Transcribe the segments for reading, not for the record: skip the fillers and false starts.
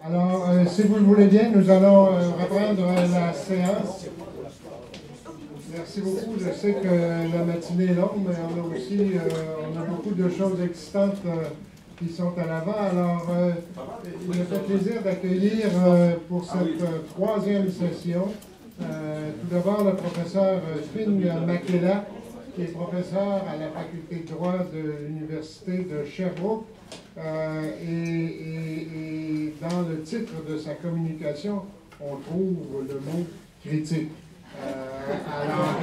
Alors, si vous le voulez bien, nous allons reprendre la séance. Merci beaucoup. Je sais que la matinée est longue, mais on a aussi beaucoup de choses excitantes qui sont à l'avant. Alors, il me fait plaisir d'accueillir pour cette troisième session, tout d'abord le professeur Finn Makela, qui est professeur à la faculté de droit de l'Université de Sherbrooke. Et dans le titre de sa communication, on trouve le mot critique. Alors,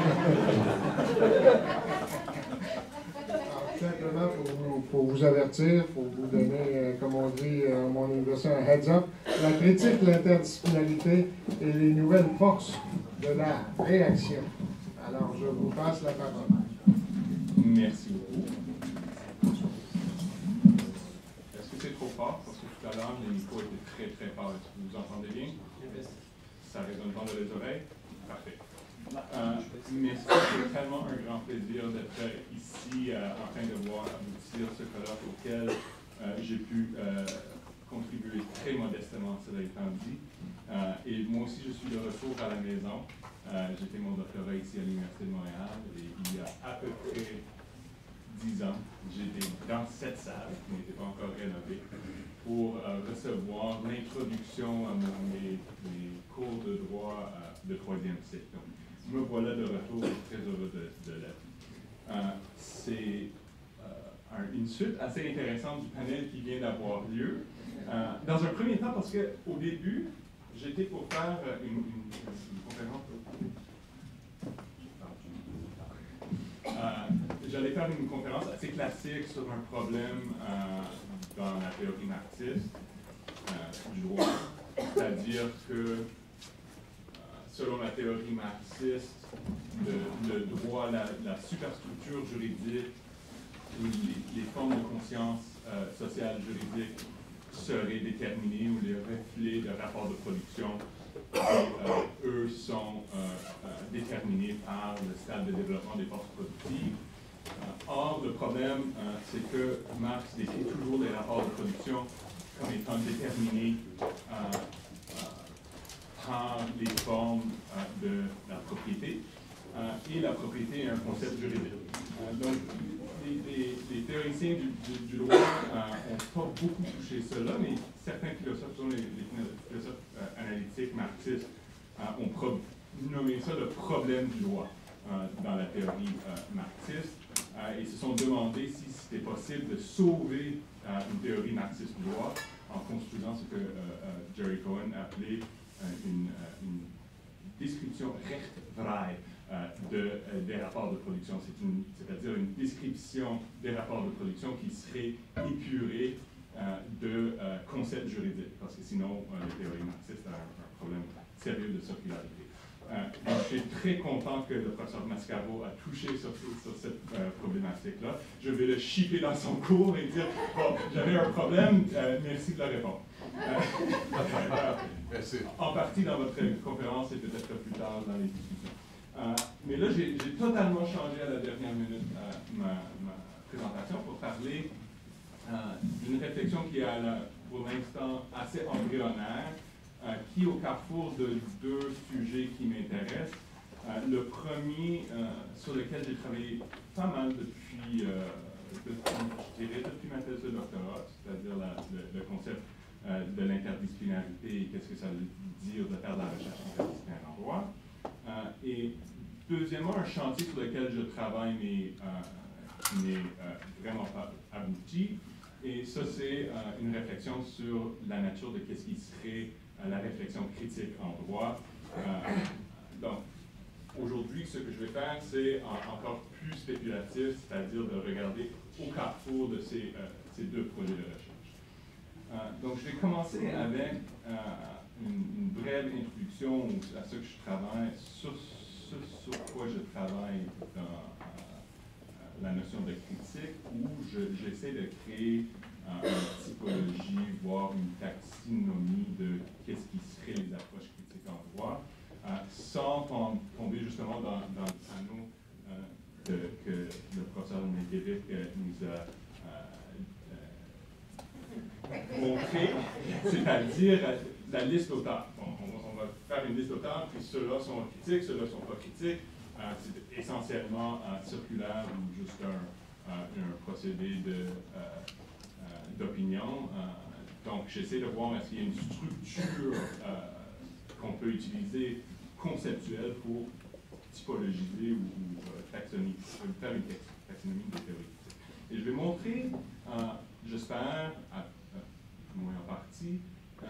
simplement pour vous avertir, pour vous donner, comme on dit à mon université, un heads up, la critique, l'interdisciplinarité et les nouvelles forces de la réaction. Alors, je vous passe la parole. Merci beaucoup. Est-ce que c'est trop fort? Parce que tout à l'heure, les micros étaient très très forts. Est-ce que vous entendez bien? Ça résonne dans les oreilles? Parfait. Merci, c'est tellement un grand plaisir d'être ici en train de voir aboutir ce colloque auquel j'ai pu contribuer très modestement, cela étant dit. Et moi aussi, je suis de retour à la maison. J'ai fait mon doctorat ici à l'Université de Montréal et il y a à peu près 10 ans, j'étais dans cette salle, qui n'était pas encore rénovée, pour recevoir l'introduction à mes cours de droit de troisième cycle. Donc, me voilà de retour et très heureux de l'être. C'est une suite assez intéressante du panel qui vient d'avoir lieu. Dans un premier temps, parce qu'au début, j'étais pour faire une conférence. J'allais faire une conférence assez classique sur un problème dans la théorie marxiste du droit, c'est-à-dire que selon la théorie marxiste, le droit, la superstructure juridique, les formes de conscience sociale juridique seraient déterminées ou les reflets de rapports de production, et, eux sont déterminés par le stade de développement des forces productives. Or, le problème, c'est que Marx décrit toujours les rapports de production comme étant déterminés par les formes de la propriété. Et la propriété est un concept juridique. Donc, les théoriciens du droit n'ont pas beaucoup touché cela, mais certains philosophes, dont les philosophes analytiques marxistes, ont nommé ça le problème du droit dans la théorie marxiste. Et se sont demandé si c'était possible de sauver une théorie marxiste du droit en construisant ce que Jerry Cohen appelait une description rechtvrij des rapports de production, c'est-à-dire une description des rapports de production qui serait épurée de concepts juridiques, parce que sinon les théories marxistes ont un problème sérieux de circularité. Donc, je suis très content que le professeur Mascaro a touché sur cette problématique-là. Je vais le chipper dans son cours et dire « Bon, j'avais un problème, merci de la réponse. » Merci. En partie dans votre conférence et peut-être plus tard dans les discussions. Mais là, j'ai totalement changé à la dernière minute ma présentation pour parler d'une réflexion qui est pour l'instant assez embryonnaire, qui est au carrefour de deux sujets qui m'intéressent. Le premier, sur lequel j'ai travaillé pas mal depuis ma thèse de doctorat, c'est-à-dire le concept de l'interdisciplinarité et qu'est-ce que ça veut dire de faire de la recherche interdisciplinaire en droit. Et deuxièmement, un chantier sur lequel je travaille mais qui n'est vraiment pas abouti. Et ça, c'est une réflexion sur la nature de qu'est-ce qui serait la réflexion critique en droit. Donc, aujourd'hui, ce que je vais faire, c'est encore plus spéculatif, c'est-à-dire de regarder au carrefour de ces deux projets de recherche. Donc, je vais commencer avec une brève introduction à ce que je travaille, sur quoi je travaille dans la notion de critique, où j'essaie de créer une typologie, voire une taxinomie de qu'est-ce qui serait les approches critiques en droit, sans tomber justement dans le panneau que le professeur Minkevich nous a montrer, c'est-à-dire la liste d'auteurs. On va faire une liste d'auteurs, puis ceux-là sont critiques, ceux-là ne sont pas critiques. C'est essentiellement circulaire ou juste un procédé d'opinion. Donc, j'essaie de voir est-ce qu'il y a une structure qu'on peut utiliser conceptuelle pour typologiser ou faire une taxonomie des théories. Et je vais montrer, j'espère, du moins en partie,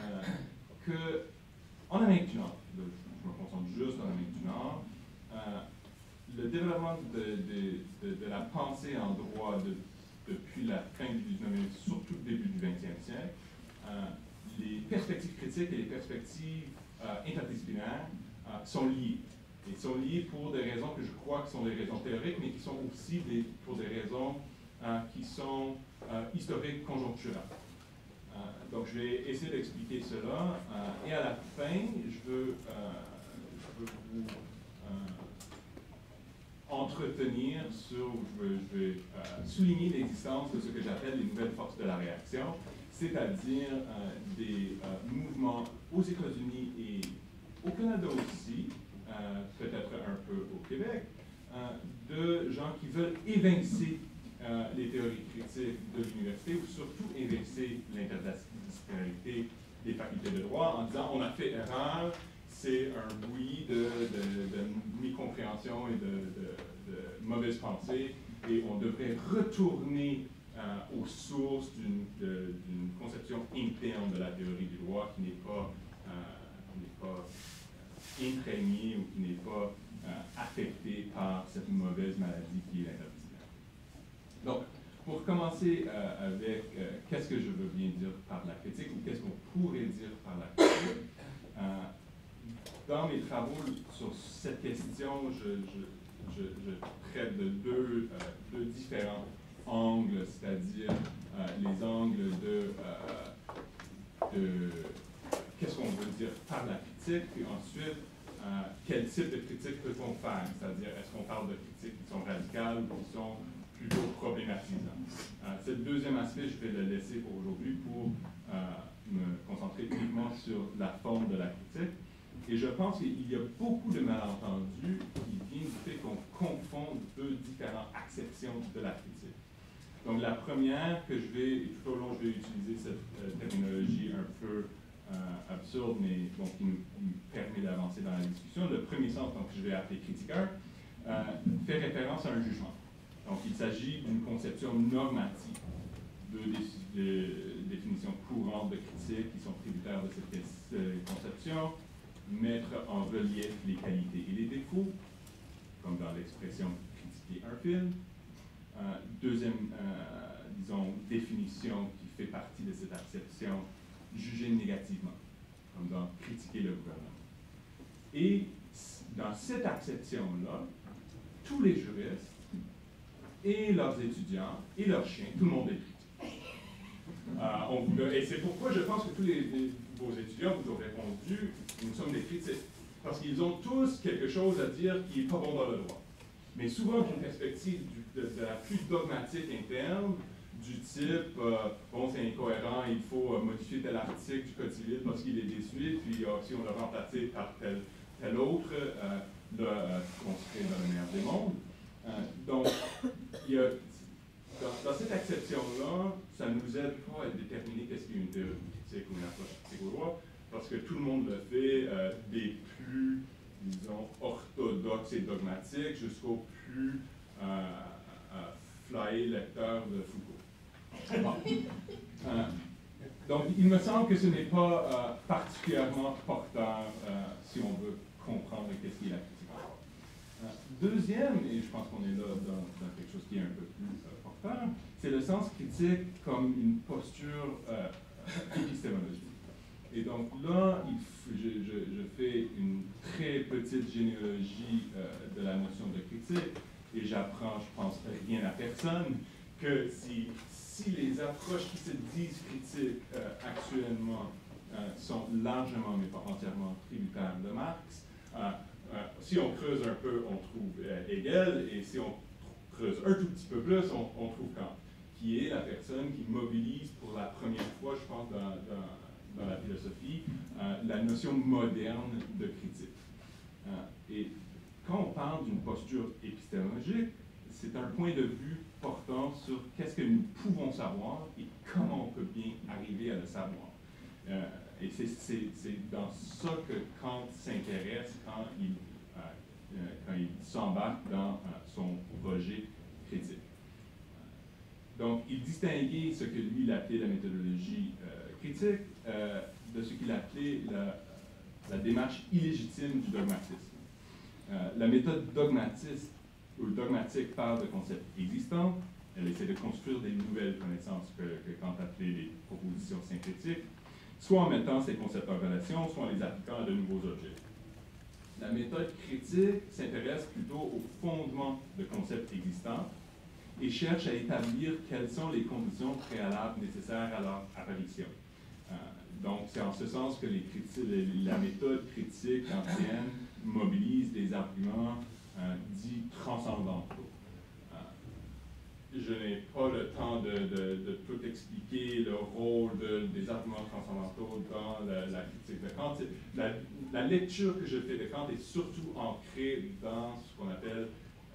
qu'en Amérique du Nord, je me concentre juste en Amérique du Nord, le développement de la pensée en droit depuis la fin du 19e, surtout le début du 20e siècle, les perspectives critiques et les perspectives interdisciplinaires sont liées. Et sont liées pour des raisons que je crois que sont des raisons théoriques, mais qui sont aussi pour des raisons qui sont historiques, conjoncturelles. Donc, je vais essayer d'expliquer cela. Et à la fin, je veux vous entretenir sur, je vais souligner l'existence de ce que j'appelle les nouvelles forces de la réaction, c'est-à-dire des mouvements aux États-Unis et au Canada aussi, peut-être un peu au Québec, de gens qui veulent évincer les théories critiques de l'université ou surtout évincer l'interdisciplinarité des facultés de droit en disant on a fait erreur, c'est un bouilli de mécompréhension et de mauvaise pensée et on devrait retourner aux sources d'une conception interne de la théorie du droit qui n'est pas imprégnée ou qui n'est pas affectée par cette mauvaise maladie qui est l'interdisciplinaire. Donc, pour commencer avec qu'est-ce que je veux bien dire par la critique ou qu'est-ce qu'on pourrait dire par la critique, dans mes travaux sur cette question, je traite de deux différents angles, c'est-à-dire les angles de qu'est-ce qu'on veut dire par la critique, puis ensuite, quel type de critique peut-on faire, c'est-à-dire est-ce qu'on parle de critiques qui sont radicales ou qui sont plutôt problématisantes. Ce deuxième aspect, je vais le laisser pour aujourd'hui pour me concentrer uniquement sur la forme de la critique. Et je pense qu'il y a beaucoup de malentendus qui viennent du fait qu'on confond deux différentes acceptions de la critique. Donc la première que je vais, et tout au long je vais utiliser cette terminologie un peu absurde, mais bon, qui nous permet d'avancer dans la discussion. Le premier sens, donc, que je vais appeler critiqueur, fait référence à un jugement. Donc il s'agit d'une conception normative de définitions courantes de critique qui sont tributaires de cette conception, mettre en relief les qualités et les défauts, comme dans l'expression critiquer un film. Deuxième, disons, définition qui fait partie de cette acception, juger négativement, comme dans critiquer le gouvernement. Et dans cette acception-là, tous les juristes et leurs étudiants et leurs chiens, tout le monde est critique. Et c'est pourquoi je pense que tous vos étudiants vous ont répondu, nous sommes des critiques. Parce qu'ils ont tous quelque chose à dire qui n'est pas bon dans le droit. Mais souvent d'une perspective de la plus dogmatique interne, du type, bon, c'est incohérent, il faut modifier tel article du Code civil parce qu'il est désuet, puis si on le remplaçait par tel autre, là, on serait dans le meilleur des mondes. Donc, il y a, dans cette acception-là, ça ne nous aide pas à déterminer qu'est-ce qu'est une théorie critique ou une approche critique au droit, parce que tout le monde le fait, des plus, disons, orthodoxes et dogmatiques jusqu'aux plus flyés lecteurs de Foucault. Bon. Donc, il me semble que ce n'est pas particulièrement porteur si on veut comprendre qu'est-ce qu'est la critique. Deuxième, et je pense qu'on est là dans quelque chose qui est un peu plus porteur, c'est le sens critique comme une posture épistémologique. Et donc là, je fais une très petite généalogie de la notion de critique, et j'apprends, je pense, rien à personne, que si les approches qui se disent critiques actuellement sont largement, mais pas entièrement, tributaires de Marx, si on creuse un peu, on trouve Hegel, et si on creuse un tout petit peu plus, on trouve Kant. qui est la personne qui mobilise pour la première fois, je pense, dans la philosophie, la notion moderne de critique. Et quand on parle d'une posture épistémologique, c'est un point de vue portant sur qu'est-ce que nous pouvons savoir et comment on peut bien arriver à le savoir. Et c'est dans ça que Kant s'intéresse quand il s'embarque dans son projet critique. Donc, il distinguait ce que lui il appelait la méthodologie critique de ce qu'il appelait la démarche illégitime du dogmatisme. La méthode dogmatiste ou dogmatique parle de concepts existants, elle essaie de construire des nouvelles connaissances que Kant appelait les propositions synthétiques, soit en mettant ces concepts en relation, soit en les appliquant à de nouveaux objets. La méthode critique s'intéresse plutôt au fondement de concepts existants et cherche à établir quelles sont les conditions préalables nécessaires à leur apparition. Donc, c'est en ce sens que la méthode critique kantienne mobilise des arguments dits transcendantaux. Je n'ai pas le temps de tout expliquer le rôle des arguments transcendantaux dans la critique de Kant. La lecture que je fais de Kant est surtout ancrée dans ce qu'on appelle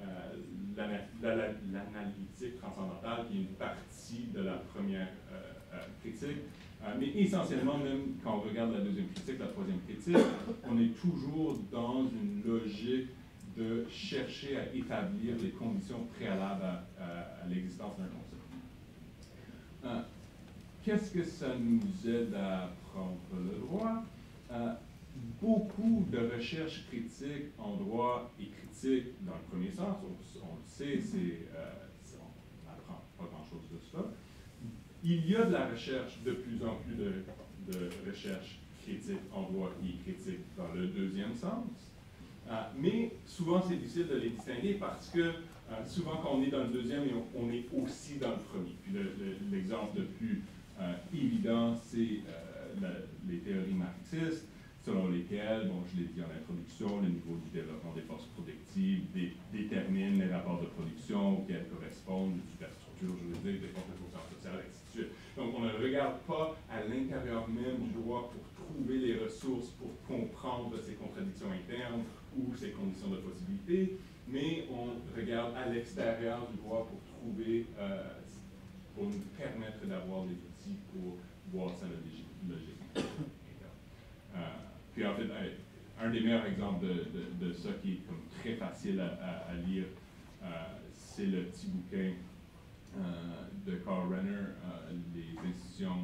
l'analytique transcendantale, qui est une partie de la première critique. Mais essentiellement, même quand on regarde la deuxième critique, la troisième critique, on est toujours dans une logique de chercher à établir les conditions préalables à l'existence d'un concept. Qu'est-ce que ça nous aide à apprendre le droit? Beaucoup de recherches critiques en droit et critiques dans le premier sens, on le sait, on n'apprend pas grand-chose de ça. Il y a de la recherche, de plus en plus de recherche critique en droit et critique dans le deuxième sens. Mais souvent, c'est difficile de les distinguer parce que souvent, quand on est dans le deuxième, on est aussi dans le premier. Puis l'exemple le plus évident, c'est les théories marxistes, selon lesquelles, bon, je l'ai dit en introduction, le niveau du développement des forces productives détermine les rapports de production auxquels correspondent les superstructures juridiques des forces de production sociale, et ainsi de suite. Donc, on ne regarde pas à l'intérieur même du droit pour trouver les ressources pour comprendre ces contradictions internes ou ces conditions de possibilité, mais on regarde à l'extérieur du droit pour trouver, pour nous permettre d'avoir des outils pour voir sa logique interne. Puis en fait, un des meilleurs exemples de ça qui est comme très facile à lire, c'est le petit bouquin de Karl Renner, les institutions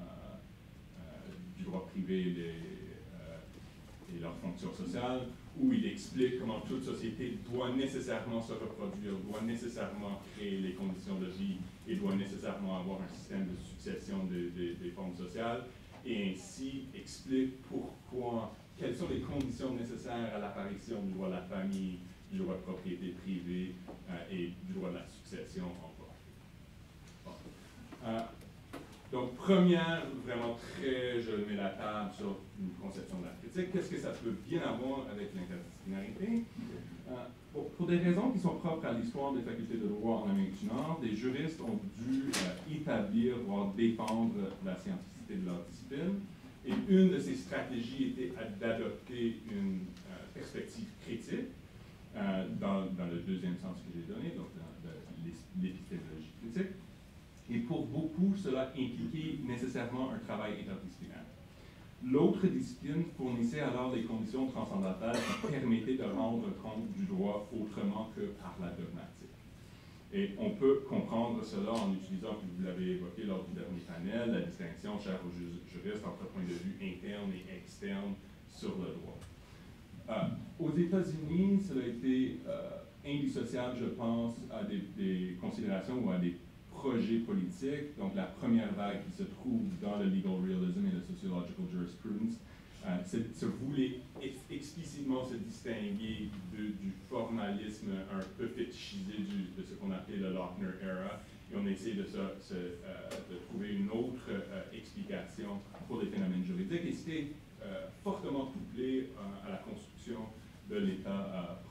du droit privé et leurs fonctions sociales, où il explique comment toute société doit nécessairement se reproduire, doit nécessairement créer les conditions de vie et doit nécessairement avoir un système de succession des formes sociales, et ainsi explique quelles sont les conditions nécessaires à l'apparition du droit de la famille, du droit de propriété privée et du droit de la succession en droit. Bon. Donc, première, vraiment je mets la table sur une conception de la critique. Qu'est-ce que ça peut bien avoir avec l'interdisciplinarité? Pour des raisons qui sont propres à l'histoire des facultés de droit en Amérique du Nord, des juristes ont dû établir, voire défendre la scientificité de leur discipline. Et une de ces stratégies était d'adopter une perspective critique, dans le deuxième sens que j'ai donné, donc dans l'épistémologie critique. Et pour beaucoup, cela impliquait nécessairement un travail interdisciplinaire. L'autre discipline fournissait alors les conditions transcendantales qui permettaient de rendre compte du droit autrement que par la dogmatique. Et on peut comprendre cela en utilisant, comme vous l'avez évoqué lors du dernier panel, la distinction chère aux juristes entre point de vue interne et externe sur le droit. Aux États-Unis, cela a été indissociable, je pense, à des considérations ou à des projets politiques. Donc, la première vague qui se trouve dans le legal realism et le sociological jurisprudence se voulait explicitement se distinguer du formalisme un peu fétichisé de ce qu'on appelait le Lochner era, et on essaie de trouver une autre explication pour les phénomènes juridiques, et c'était fortement couplé à la construction de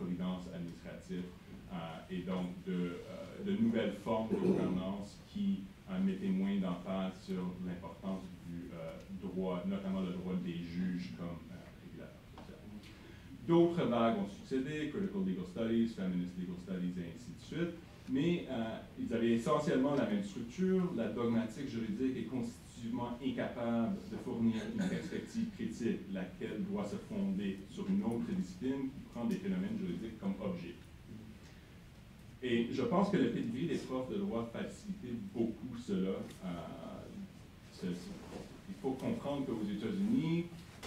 l'État-providence administratif et donc de nouvelles formes de gouvernance qui sur l'importance du droit, notamment le droit des juges comme régulateurs sociaux. D'autres vagues ont succédé, Critical Legal Studies, Feminist Legal Studies et ainsi de suite, mais ils avaient essentiellement la même structure. La dogmatique juridique est constitutivement incapable de fournir une perspective critique, laquelle doit se fonder sur une autre discipline qui prend des phénomènes juridiques comme objet. Et je pense que le pedigree des profs de droit facilitait beaucoup cela. Il faut comprendre qu'aux États-Unis,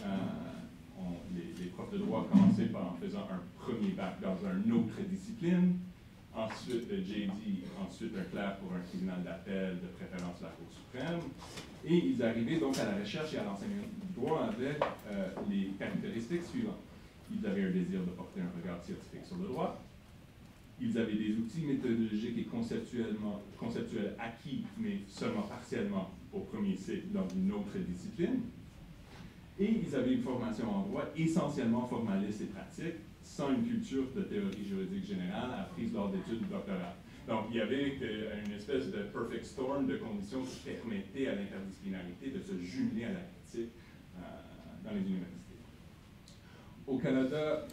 les profs de droit commençaient en faisant un premier bac dans une autre discipline, ensuite le JD, ensuite un clerc pour un tribunal d'appel, de préférence la Cour suprême, et ils arrivaient donc à la recherche et à l'enseignement du droit avec les caractéristiques suivantes. Ils avaient un désir de porter un regard scientifique sur le droit. Ils avaient des outils méthodologiques et conceptuels acquis, mais seulement partiellement au premier cycle dans une autre discipline. Et ils avaient une formation en droit essentiellement formaliste et pratique, sans une culture de théorie juridique générale apprise lors d'études doctorales. Donc, il y avait une espèce de perfect storm de conditions qui permettaient à l'interdisciplinarité de se jumeler à la critique dans les universités. Au Canada,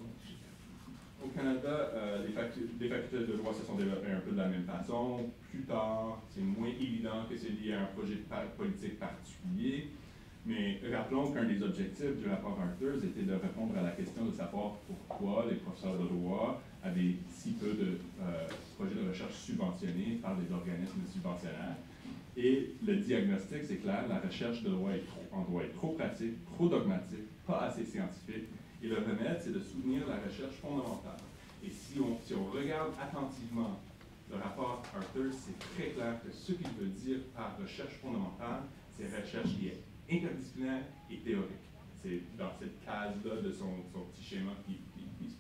les facultés de droit se sont développées un peu de la même façon. Plus tard, c'est moins évident que c'est lié à un projet politique particulier. Mais rappelons qu'un des objectifs du rapport Arthurs était de répondre à la question de savoir pourquoi les professeurs de droit avaient si peu de projets de recherche subventionnés par des organismes subventionnaires. Et le diagnostic, c'est clair, la recherche en droit est trop pratique, trop dogmatique, pas assez scientifique. Et le remède, c'est de soutenir la recherche fondamentale. Et si on regarde attentivement le rapport Arthurs, c'est très clair que ce qu'il veut dire par recherche fondamentale, c'est recherche qui est interdisciplinaire et théorique. C'est dans cette case-là de son petit schéma qui se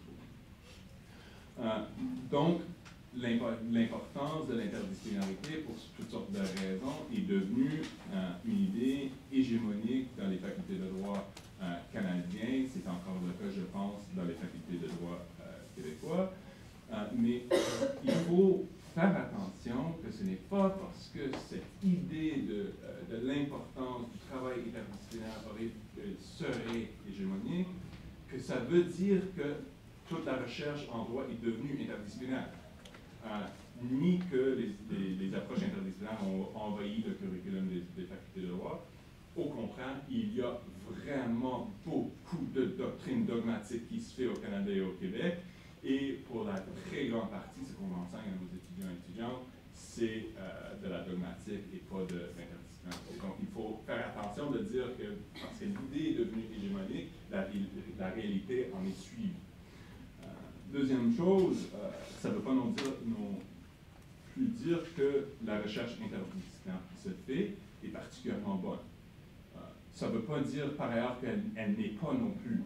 trouve. Donc, l'importance de l'interdisciplinarité, pour toutes sortes de raisons, est devenue une idée hégémonique dans les facultés de droit canadiens. C'est encore le cas, je pense, dans les facultés de droit québécois. Mais il faut faire attention que ce n'est pas parce que cette idée de l'importance du travail interdisciplinaire serait hégémonique que ça veut dire que toute la recherche en droit est devenue interdisciplinaire. Ni que les approches interdisciplinaires ont envahi le curriculum des facultés de droit. Au contraire, il y a vraiment beaucoup de doctrines dogmatiques qui se fait au Canada et au Québec. Et pour la très grande partie, ce qu'on enseigne à nos étudiants et étudiantes, c'est de la dogmatique et pas de l'interdisciplinarité. Donc, il faut faire attention de dire que parce que l'idée est devenue hégémonique, la réalité en est suivie. Deuxième chose, ça ne veut pas non plus dire que la recherche interdisciplinaire qui se fait est particulièrement bonne. Ça ne veut pas dire par ailleurs qu'elle n'est pas non plus.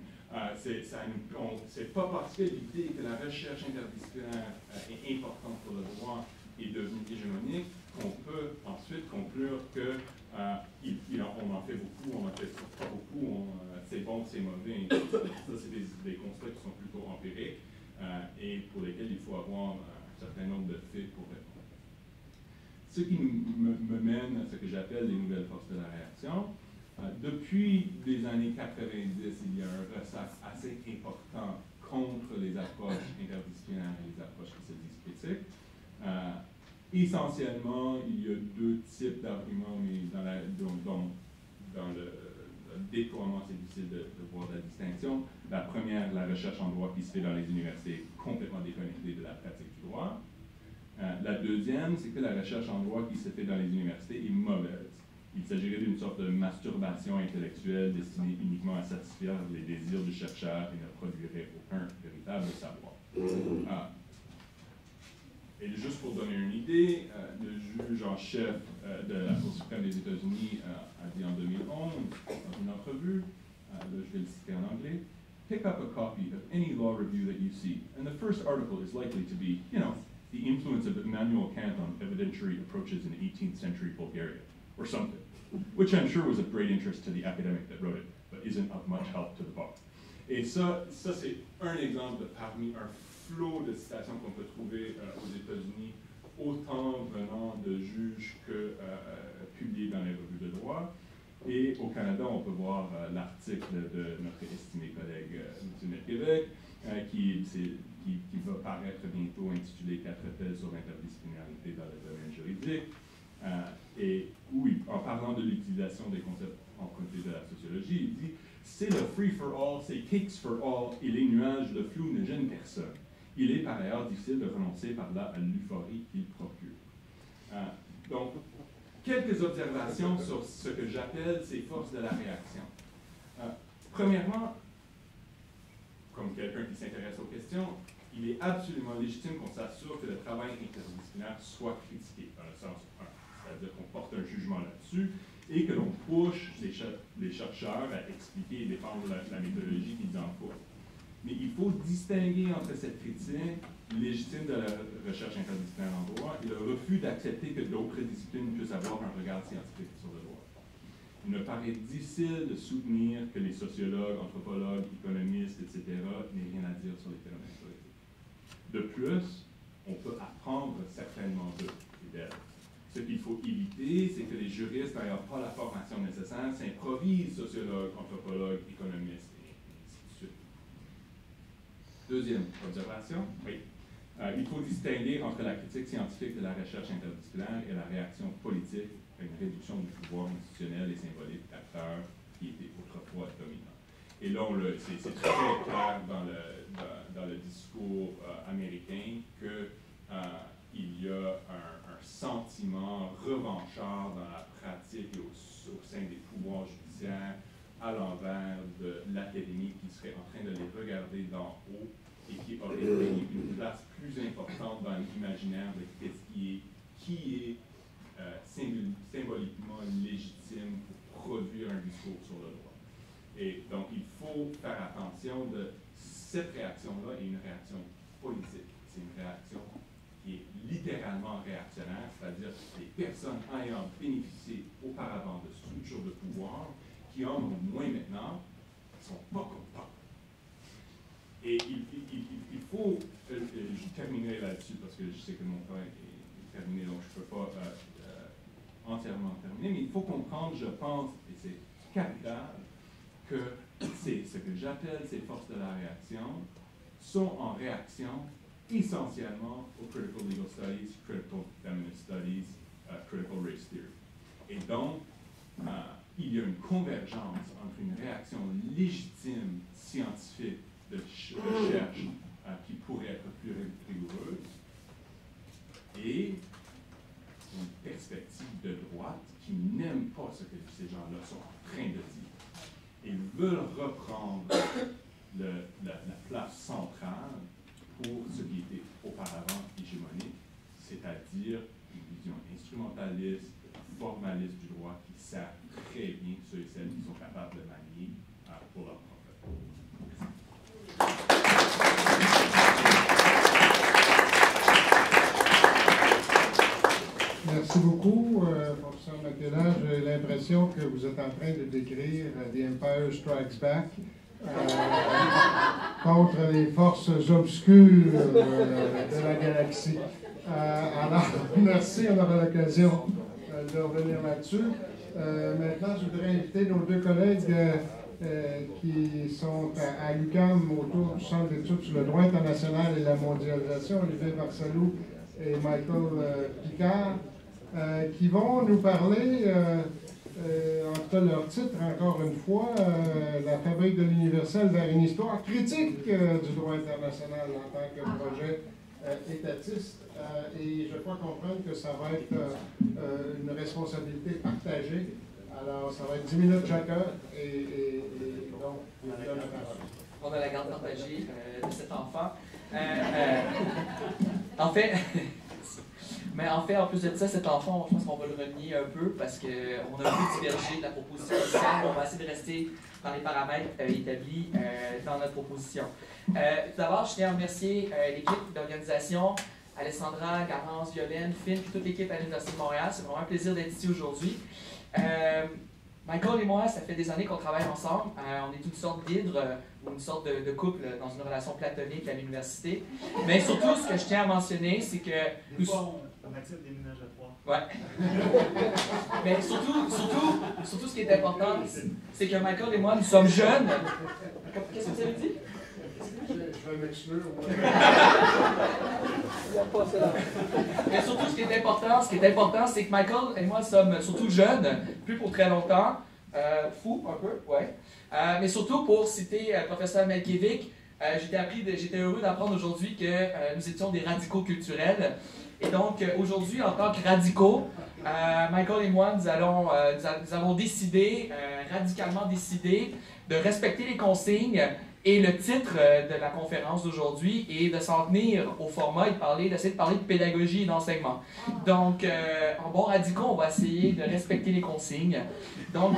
C'est pas parce que l'idée que la recherche interdisciplinaire est importante pour le droit est devenue hégémonique qu'on peut ensuite conclure que on en fait beaucoup, on en fait pas beaucoup, c'est bon, c'est mauvais. Ça, c'est des constats qui sont plutôt empiriques et pour lesquels il faut avoir un certain nombre de faits pour répondre. Ce qui me mène à ce que j'appelle les nouvelles forces de la réaction. Depuis les années 90, il y a un ressac assez important contre les approches interdisciplinaires et les approches qui se disent critiques. Essentiellement, il y a deux types d'arguments, mais dans le déploiement, c'est difficile de voir la distinction. La première, la recherche en droit qui se fait dans les universités est complètement déconnectée de la pratique du droit. La deuxième, c'est que la recherche en droit qui se fait dans les universités est mauvaise. Il s'agirait d'une sorte de masturbation intellectuelle destinée uniquement à satisfaire les désirs du chercheur et ne produirait aucun véritable savoir. Et juste pour donner une idée, le juge en chef de la Cour suprême des États-Unis a dit en 2011, dans une entrevue, je vais le citer en anglais, "Pick up a copy of any law review that you see, and the first article is likely to be, the influence of Immanuel Kant on evidentiary approaches in 18th century Bulgaria, or something, which I'm sure was of great interest to the academic that wrote it, but isn't of much help to the bar." Et ça c'est un exemple parmi un flot de citations qu'on peut trouver aux États-Unis, autant venant de juges que publiés dans les revues de droit. Et au Canada, on peut voir l'article de notre estimé collègue M. Melquévec, qui va paraître bientôt, intitulé « 4 thèses sur l'interdisciplinarité dans le domaine juridique ». Et où, en parlant de l'utilisation des concepts empruntés de la sociologie, il dit « C'est le free for all, c'est cakes for all, et les nuages de flou ne gênent personne. Il est par ailleurs difficile de renoncer par là à l'euphorie qu'il procure. » Donc, quelques observations sur ce que j'appelle ces forces de la réaction. Premièrement, comme quelqu'un qui s'intéresse aux questions, il est absolument légitime qu'on s'assure que le travail interdisciplinaire soit critiqué, dans le sens 1, c'est-à-dire qu'on porte un jugement là-dessus et que l'on push les chercheurs à expliquer et défendre la méthodologie qu'ils en font. Mais il faut distinguer entre cette critique légitime de la recherche interdisciplinaire en droit et le refus d'accepter que d'autres disciplines puissent avoir un regard scientifique sur le droit. Il me paraît difficile de soutenir que les sociologues, anthropologues, économistes, etc. n'aient rien à dire sur les phénomènes politiques. De plus, on peut apprendre certainement d'eux et d'elles. Ce qu'il faut éviter, c'est que les juristes, n'ayant pas la formation nécessaire, s'improvisent sociologues, anthropologues, économistes, et ainsi de suite. Deuxième observation, oui. Il faut distinguer entre la critique scientifique de la recherche interdisciplinaire et la réaction politique à une réduction du pouvoir institutionnel et symbolique d'acteurs qui étaient autrefois dominants. Et là, c'est très clair dans le discours américain qu'il y a un sentiment revanchard dans la pratique et au sein des pouvoirs judiciaires à l'envers de l'académie qui serait en train de les regarder d'en haut et qui aurait pris une place plus importante dans l'imaginaire de qui est symboliquement légitime pour produire un discours sur le droit. Et donc, il faut faire attention de cette réaction-là est une réaction politique. C'est une réaction qui est littéralement réactionnaire, c'est-à-dire les personnes ayant bénéficié auparavant de structures de pouvoir, qui en ont moins maintenant, ne sont pas contents. Et il faut, je terminerai là-dessus parce que je sais que mon temps est terminé, donc je ne peux pas entièrement terminer, mais il faut comprendre, je pense, et c'est capital, que ce que j'appelle ces forces de la réaction sont en réaction essentiellement aux Critical Legal Studies, Critical Feminist Studies, Critical Race Theory. Et donc, il y a une convergence entre une réaction légitime, scientifique, de recherche qui pourrait être plus rigoureuse et une perspective de droite qui n'aime pas ce que ces gens-là sont en train de dire et veulent reprendre la place centrale pour ce qui était auparavant hégémonique, c'est-à-dire une vision instrumentaliste, formaliste du droit qui sert très bien ceux et celles qui sont capables de manier pour leur propre. Merci beaucoup, professeur Makela. J'ai l'impression que vous êtes en train de décrire The Empire Strikes Back contre les forces obscures de la galaxie. Alors, merci, on aura l'occasion de revenir là-dessus. Maintenant, je voudrais inviter nos deux collègues qui sont à l'UQAM autour du Centre d'études sur le droit international et la mondialisation, Olivier Barcelou et Michael Picard, qui vont nous parler, en tout cas leur titre, encore une fois, La fabrique de l'universel vers une histoire critique du droit international en tant que projet étatiste. Et je crois comprendre que ça va être une responsabilité partagée. Alors, ça va être 10 minutes chacun, et donc, je vous donne la parole. On a la garde partagée de cet enfant. En fait, en plus de ça, cet enfant, je pense qu'on va le renier un peu parce qu'on a un peu divergé de la proposition initiale. On va essayer de rester dans les paramètres établis dans notre proposition. Tout d'abord, je tiens à remercier l'équipe d'organisation, Alessandra, Garance, Violaine, Finn, puis toute l'équipe à l'Université de Montréal. C'est vraiment un plaisir d'être ici aujourd'hui. Michael et moi, ça fait des années qu'on travaille ensemble. On est une sorte d'hydre ou une sorte de couple dans une relation platonique à l'université. Mais surtout, ce que je tiens à mentionner, c'est que... Des fois, on accepte des ménages à trois. Ouais. Mais surtout, ce qui est important, c'est que Michael et moi, nous sommes jeunes. Qu'est-ce que vous avez dit? Je vais m'exclure. Mais surtout, ce qui est important, c'est que Michael et moi sommes surtout jeunes, plus pour très longtemps, fous un peu, ouais. Mais surtout, pour citer le professeur Malkiewicz, j'étais heureux d'apprendre aujourd'hui que nous étions des radicaux culturels. Et donc, aujourd'hui, en tant que radicaux, Michael et moi, nous avons décidé, radicalement décidé, de respecter les consignes. Et le titre de la conférence d'aujourd'hui est de s'en tenir au format et d'essayer de parler de pédagogie et d'enseignement. Donc, en bon radicaux, on va essayer de respecter les consignes. Donc,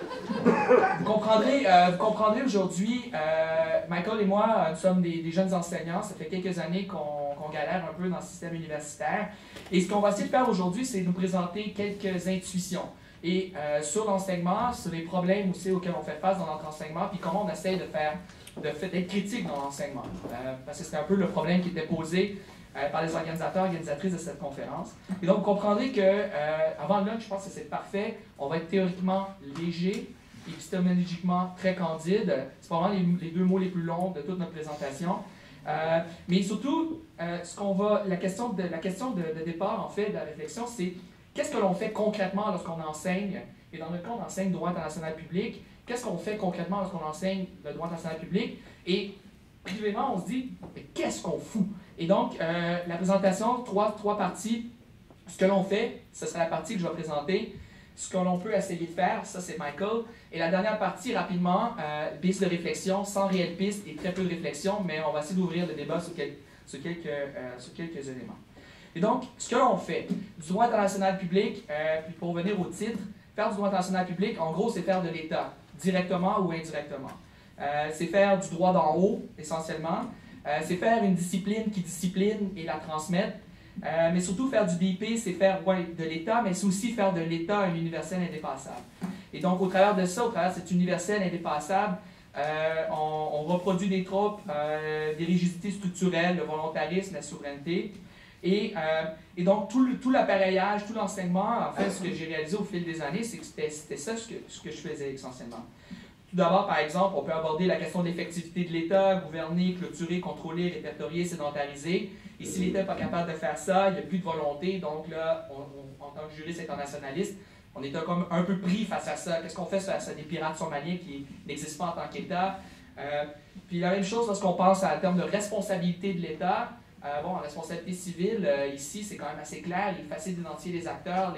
vous comprendrez aujourd'hui, Michael et moi, nous sommes des jeunes enseignants. Ça fait quelques années qu'on galère un peu dans le système universitaire. Et ce qu'on va essayer de faire aujourd'hui, c'est nous présenter quelques intuitions. Et sur l'enseignement, sur les problèmes aussi auxquels on fait face dans notre enseignement, puis comment on essaie d'être critique dans l'enseignement. Parce que c'était un peu le problème qui était posé par les organisatrices de cette conférence. Et donc, vous comprendrez qu'avant le lunch, je pense que c'est parfait. On va être théoriquement léger, épistémologiquement très candide. C'est probablement les deux mots les plus longs de toute notre présentation. Mais surtout, la question de départ, en fait, de la réflexion, c'est qu'est-ce que l'on fait concrètement lorsqu'on enseigne? Et dans notre cas, on enseigne droit international public. Qu'est-ce qu'on fait concrètement lorsqu'on enseigne le droit international public? Et privément, on se dit, mais qu'est-ce qu'on fout? Et donc, la présentation, trois parties. Ce que l'on fait, ce sera la partie que je vais présenter. Ce que l'on peut essayer de faire, ça c'est Michael. Et la dernière partie, rapidement, piste de réflexion, sans réelle piste et très peu de réflexion, mais on va essayer d'ouvrir le débat sur quelques éléments. Et donc, ce que l'on fait, du droit international public, puis pour revenir au titre, faire du droit international public, en gros, c'est faire de l'État, directement ou indirectement. C'est faire du droit d'en haut, essentiellement. C'est faire une discipline qui discipline et la transmettre. Mais surtout, faire du DIP, c'est faire de l'État, mais c'est aussi faire de l'État un universel indépassable. Et donc, au travers de ça, au travers de cet universel indépassable, on reproduit des tropes, des rigidités structurelles, le volontarisme, la souveraineté. Et donc, tout l'appareillage, tout l'enseignement, en fait, ce que j'ai réalisé au fil des années, c'est que c'était ça ce que je faisais essentiellement. Tout d'abord, par exemple, on peut aborder la question de l'effectivité de l'État, gouverner, clôturer, contrôler, répertorier, sédentariser. Et si l'État n'est pas capable de faire ça, il n'y a plus de volonté. Donc là, en tant que juriste internationaliste, on est comme un peu pris face à ça. Qu'est-ce qu'on fait face à des pirates somaliens qui n'existent pas en tant qu'État? Puis la même chose lorsqu'on pense à terme de responsabilité de l'État. En responsabilité civile, ici, c'est quand même assez clair. Il est facile d'identifier les acteurs,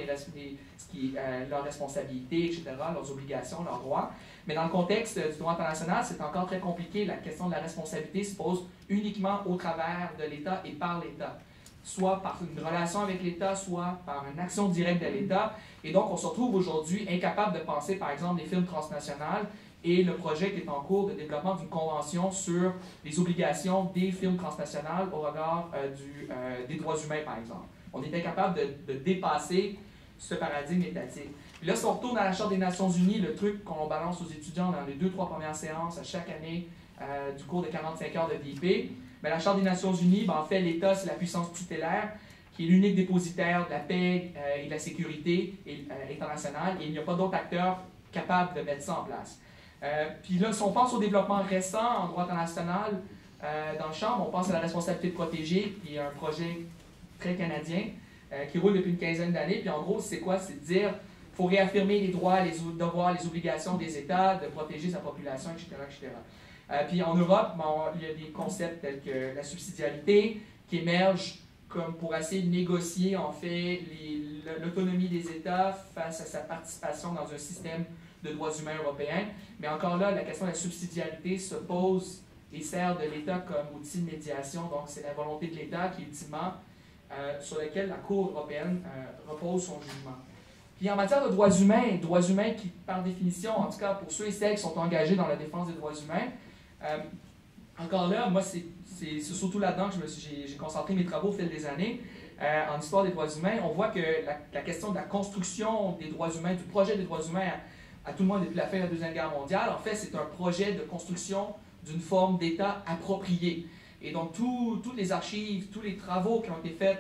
leurs responsabilités, etc., leurs obligations, leurs droits. Mais dans le contexte du droit international, c'est encore très compliqué. La question de la responsabilité se pose uniquement au travers de l'État et par l'État. Soit par une relation avec l'État, soit par une action directe de l'État. Et donc, on se retrouve aujourd'hui incapable de penser, par exemple, des films transnationaux et le projet qui est en cours de développement d'une convention sur les obligations des firmes transnationales au regard des droits humains, par exemple. On est incapable de dépasser ce paradigme étatique. Puis là, si on retourne à la Charte des Nations Unies, le truc qu'on balance aux étudiants dans les 2-3 premières séances à chaque année du cours de 45 heures de DIP, bien, la Charte des Nations Unies, en fait, l'État, c'est la puissance tutélaire qui est l'unique dépositaire de la paix et de la sécurité internationale, et il n'y a pas d'autres acteurs capables de mettre ça en place. Puis là, si on pense au développement récent en droit international dans le champ, on pense à la responsabilité de protéger, qui est un projet très canadien qui roule depuis une quinzaine d'années. Puis en gros, c'est quoi? C'est de dire qu'il faut réaffirmer les droits, les devoirs, les obligations des États, de protéger sa population, etc. etc. Puis en Europe, il y a des concepts tels que la subsidiarité qui émergent comme pour essayer de négocier en fait l'autonomie des États face à sa participation dans un système de droits humains européens. Mais encore là, la question de la subsidiarité se pose et sert de l'État comme outil de médiation. Donc, c'est la volonté de l'État qui, ultimement, sur laquelle la Cour européenne repose son jugement. Puis en matière de droits humains qui, par définition, en tout cas pour ceux et celles qui sont engagés dans la défense des droits humains, encore là, moi, c'est surtout là-dedans que j'ai concentré mes travaux au fil des années. En histoire des droits humains, on voit que la question de la construction des droits humains, du projet des droits humains à tout le monde depuis la fin de la Deuxième Guerre mondiale, en fait, c'est un projet de construction d'une forme d'État appropriée. Et donc, toutes les archives, tous les travaux qui ont été faits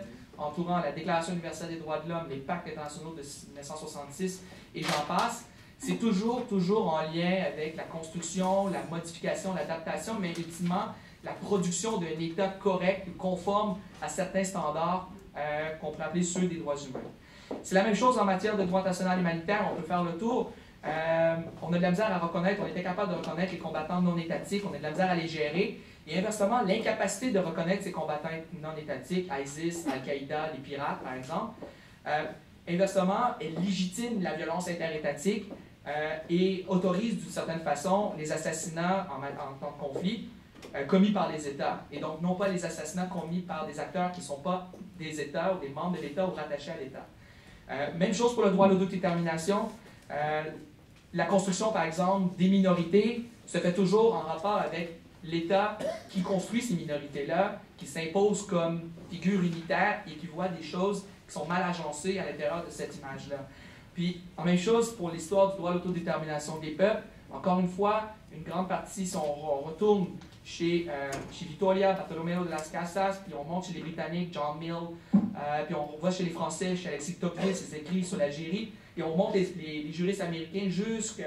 entourant la Déclaration universelle des droits de l'homme, les pactes internationaux de 1966 et j'en passe, c'est toujours en lien avec la construction, la modification, l'adaptation, mais ultimement la production d'un État correct, conforme à certains standards qu'on pourrait appeler ceux des droits humains. C'est la même chose en matière de droit international humanitaire, on peut faire le tour. On a de la misère à reconnaître, on était capable de reconnaître les combattants non étatiques, on a de la misère à les gérer. Et inversement, l'incapacité de reconnaître ces combattants non étatiques, ISIS, Al-Qaïda, les pirates par exemple, inversement, elle légitime la violence interétatique et autorise d'une certaine façon les assassinats en temps de conflit commis par les États. Et donc non pas les assassinats commis par des acteurs qui ne sont pas des États ou des membres de l'État ou rattachés à l'État. Même chose pour le droit à l'autodétermination. La construction, par exemple, des minorités se fait toujours en rapport avec l'État qui construit ces minorités-là, qui s'impose comme figure unitaire et qui voit des choses qui sont mal agencées à l'intérieur de cette image-là. Puis, en même chose pour l'histoire du droit à l'autodétermination des peuples. Encore une fois, une grande partie, si on retourne chez Vittoria Bartolomeo de las Casas, puis on monte chez les Britanniques, John Mill, puis on va chez les Français, chez Alexis de Tocqueville, ses écrits sur l'Algérie, et on monte les juristes américains jusqu'à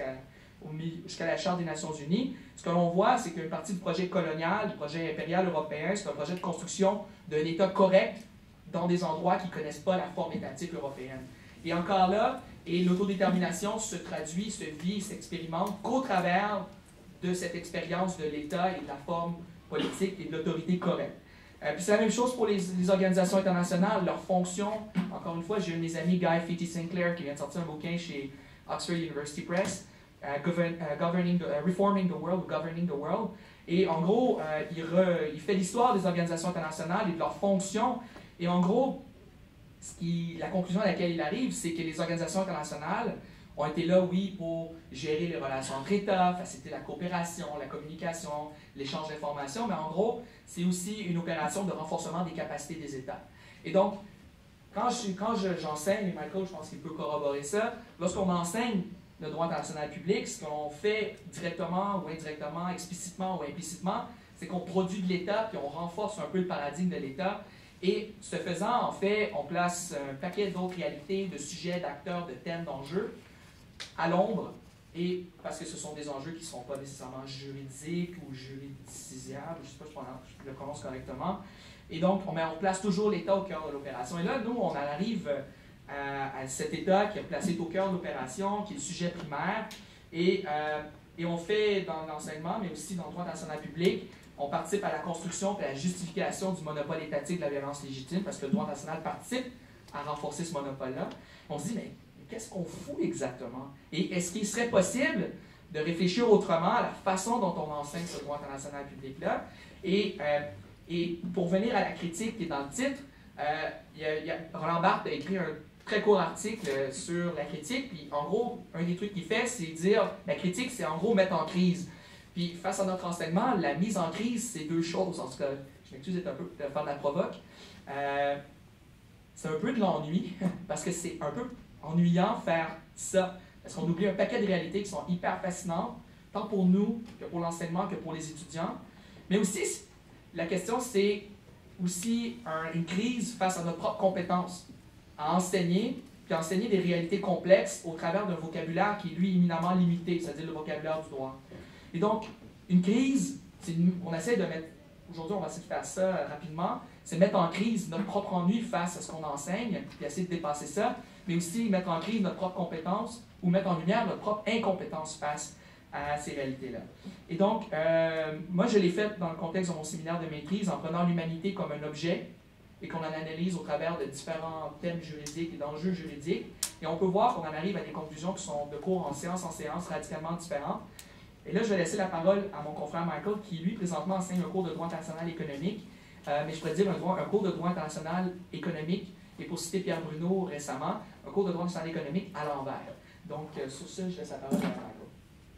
la Charte des Nations Unies. Ce que l'on voit, c'est qu'une partie du projet colonial, du projet impérial européen, c'est un projet de construction d'un État correct dans des endroits qui ne connaissent pas la forme étatique européenne. Et encore là, et l'autodétermination se traduit, se vit, s'expérimente qu'au travers de cette expérience de l'État et de la forme politique et de l'autorité correcte. Puis c'est la même chose pour les organisations internationales, leur fonction. Encore une fois, j'ai un de mes amis, Guy Fitty Sinclair, qui vient de sortir un bouquin chez Oxford University Press, Reforming the World, Governing the World. Et en gros, il fait l'histoire des organisations internationales et de leur fonction. Et en gros, la conclusion à laquelle il arrive, c'est que les organisations internationales ont été là, oui, pour gérer les relations entre États, faciliter la coopération, la communication, l'échange d'informations, mais en gros, c'est aussi une opération de renforcement des capacités des États. Et donc, quand j'enseigne, et Michael, je pense qu'il peut corroborer ça, lorsqu'on enseigne le droit international public, ce qu'on fait directement ou indirectement, explicitement ou implicitement, c'est qu'on produit de l'État, puis on renforce un peu le paradigme de l'État. Et ce faisant, en fait, on place un paquet d'autres réalités, de sujets, d'acteurs, de thèmes, d'enjeux à l'ombre, et parce que ce sont des enjeux qui ne sont pas nécessairement juridiques ou juridiciables, je ne sais pas si je le prononce correctement. Et donc, on place toujours l'État au cœur de l'opération. Et là, nous, on en arrive à cet État qui est placé au cœur de l'opération, qui est le sujet primaire, et on fait dans l'enseignement, mais aussi dans le droit international public, on participe à la construction et à la justification du monopole étatique de la violence légitime, parce que le droit international participe à renforcer ce monopole-là. On se dit, mais qu'est-ce qu'on fout exactement? Et est-ce qu'il serait possible de réfléchir autrement à la façon dont on enseigne ce droit international public-là? Et pour venir à la critique qui est dans le titre, Roland Barthes a écrit un très court article sur la critique, puis en gros, un des trucs qu'il fait, c'est dire, la critique, c'est en gros mettre en crise. Puis face à notre enseignement, la mise en crise, c'est deux choses. En tout cas, je m'excuse d'être un peu de faire de la provoque. C'est un peu de l'ennui, parce que c'est un peu ennuyant faire ça. Parce qu'on oublie un paquet de réalités qui sont hyper fascinantes, tant pour nous, que pour l'enseignement, que pour les étudiants. Mais aussi, la question, c'est aussi une crise face à notre propre compétence à enseigner, puis enseigner des réalités complexes au travers d'un vocabulaire qui est, lui, éminemment limité, c'est-à-dire le vocabulaire du droit. Et donc, une crise, on essaie de mettre, aujourd'hui on va essayer de faire ça rapidement, c'est mettre en crise notre propre ennui face à ce qu'on enseigne, puis essayer de dépasser ça, mais aussi mettre en crise notre propre compétence ou mettre en lumière notre propre incompétence face à ces réalités-là. Et donc, moi je l'ai fait dans le contexte de mon séminaire de maîtrise en prenant l'humanité comme un objet et qu'on en analyse au travers de différents thèmes juridiques et d'enjeux juridiques. Et on peut voir qu'on en arrive à des conclusions qui sont de cours en séance radicalement différentes. Et là, je vais laisser la parole à mon confrère Michael, qui, lui, présentement, enseigne un cours de droit international économique, mais je pourrais dire un cours de droit international économique, et pour citer Pierre Bruno récemment, un cours de droit international économique à l'envers. Donc, sur ce, je laisse la parole à Michael.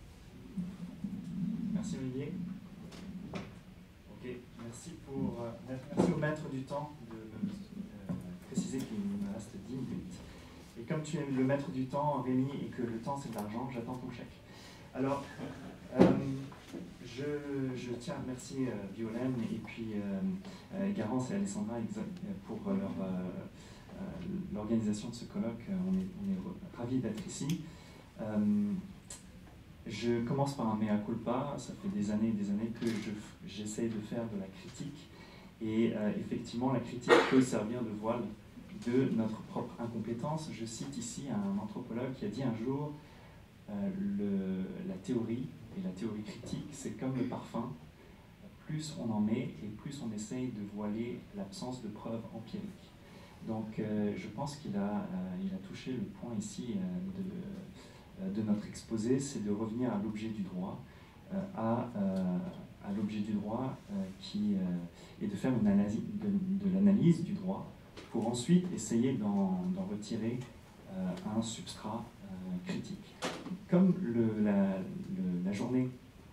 Merci, Olivier. Ok, merci au maître du temps de préciser qu'il me reste 10 minutes. Et comme tu es le maître du temps, Rémi, et que le temps, c'est de l'argent, j'attends ton chèque. Alors, Je tiens à remercier Violaine et puis Garance et Alessandra pour l'organisation de ce colloque. On est ravis d'être ici. Je commence par un mea culpa. Ça fait des années que j'essaye de faire de la critique. Et effectivement, la critique peut servir de voile de notre propre incompétence. Je cite ici un anthropologue qui a dit un jour la théorie et la théorie critique, c'est comme le parfum. Plus on en met et plus on essaye de voiler l'absence de preuves empiriques. Donc je pense qu'il a touché le point ici de notre exposé, c'est de revenir à l'objet du droit, à l'objet du droit et de faire de l'analyse du droit pour ensuite essayer d'en retirer un substrat critique. Comme la journée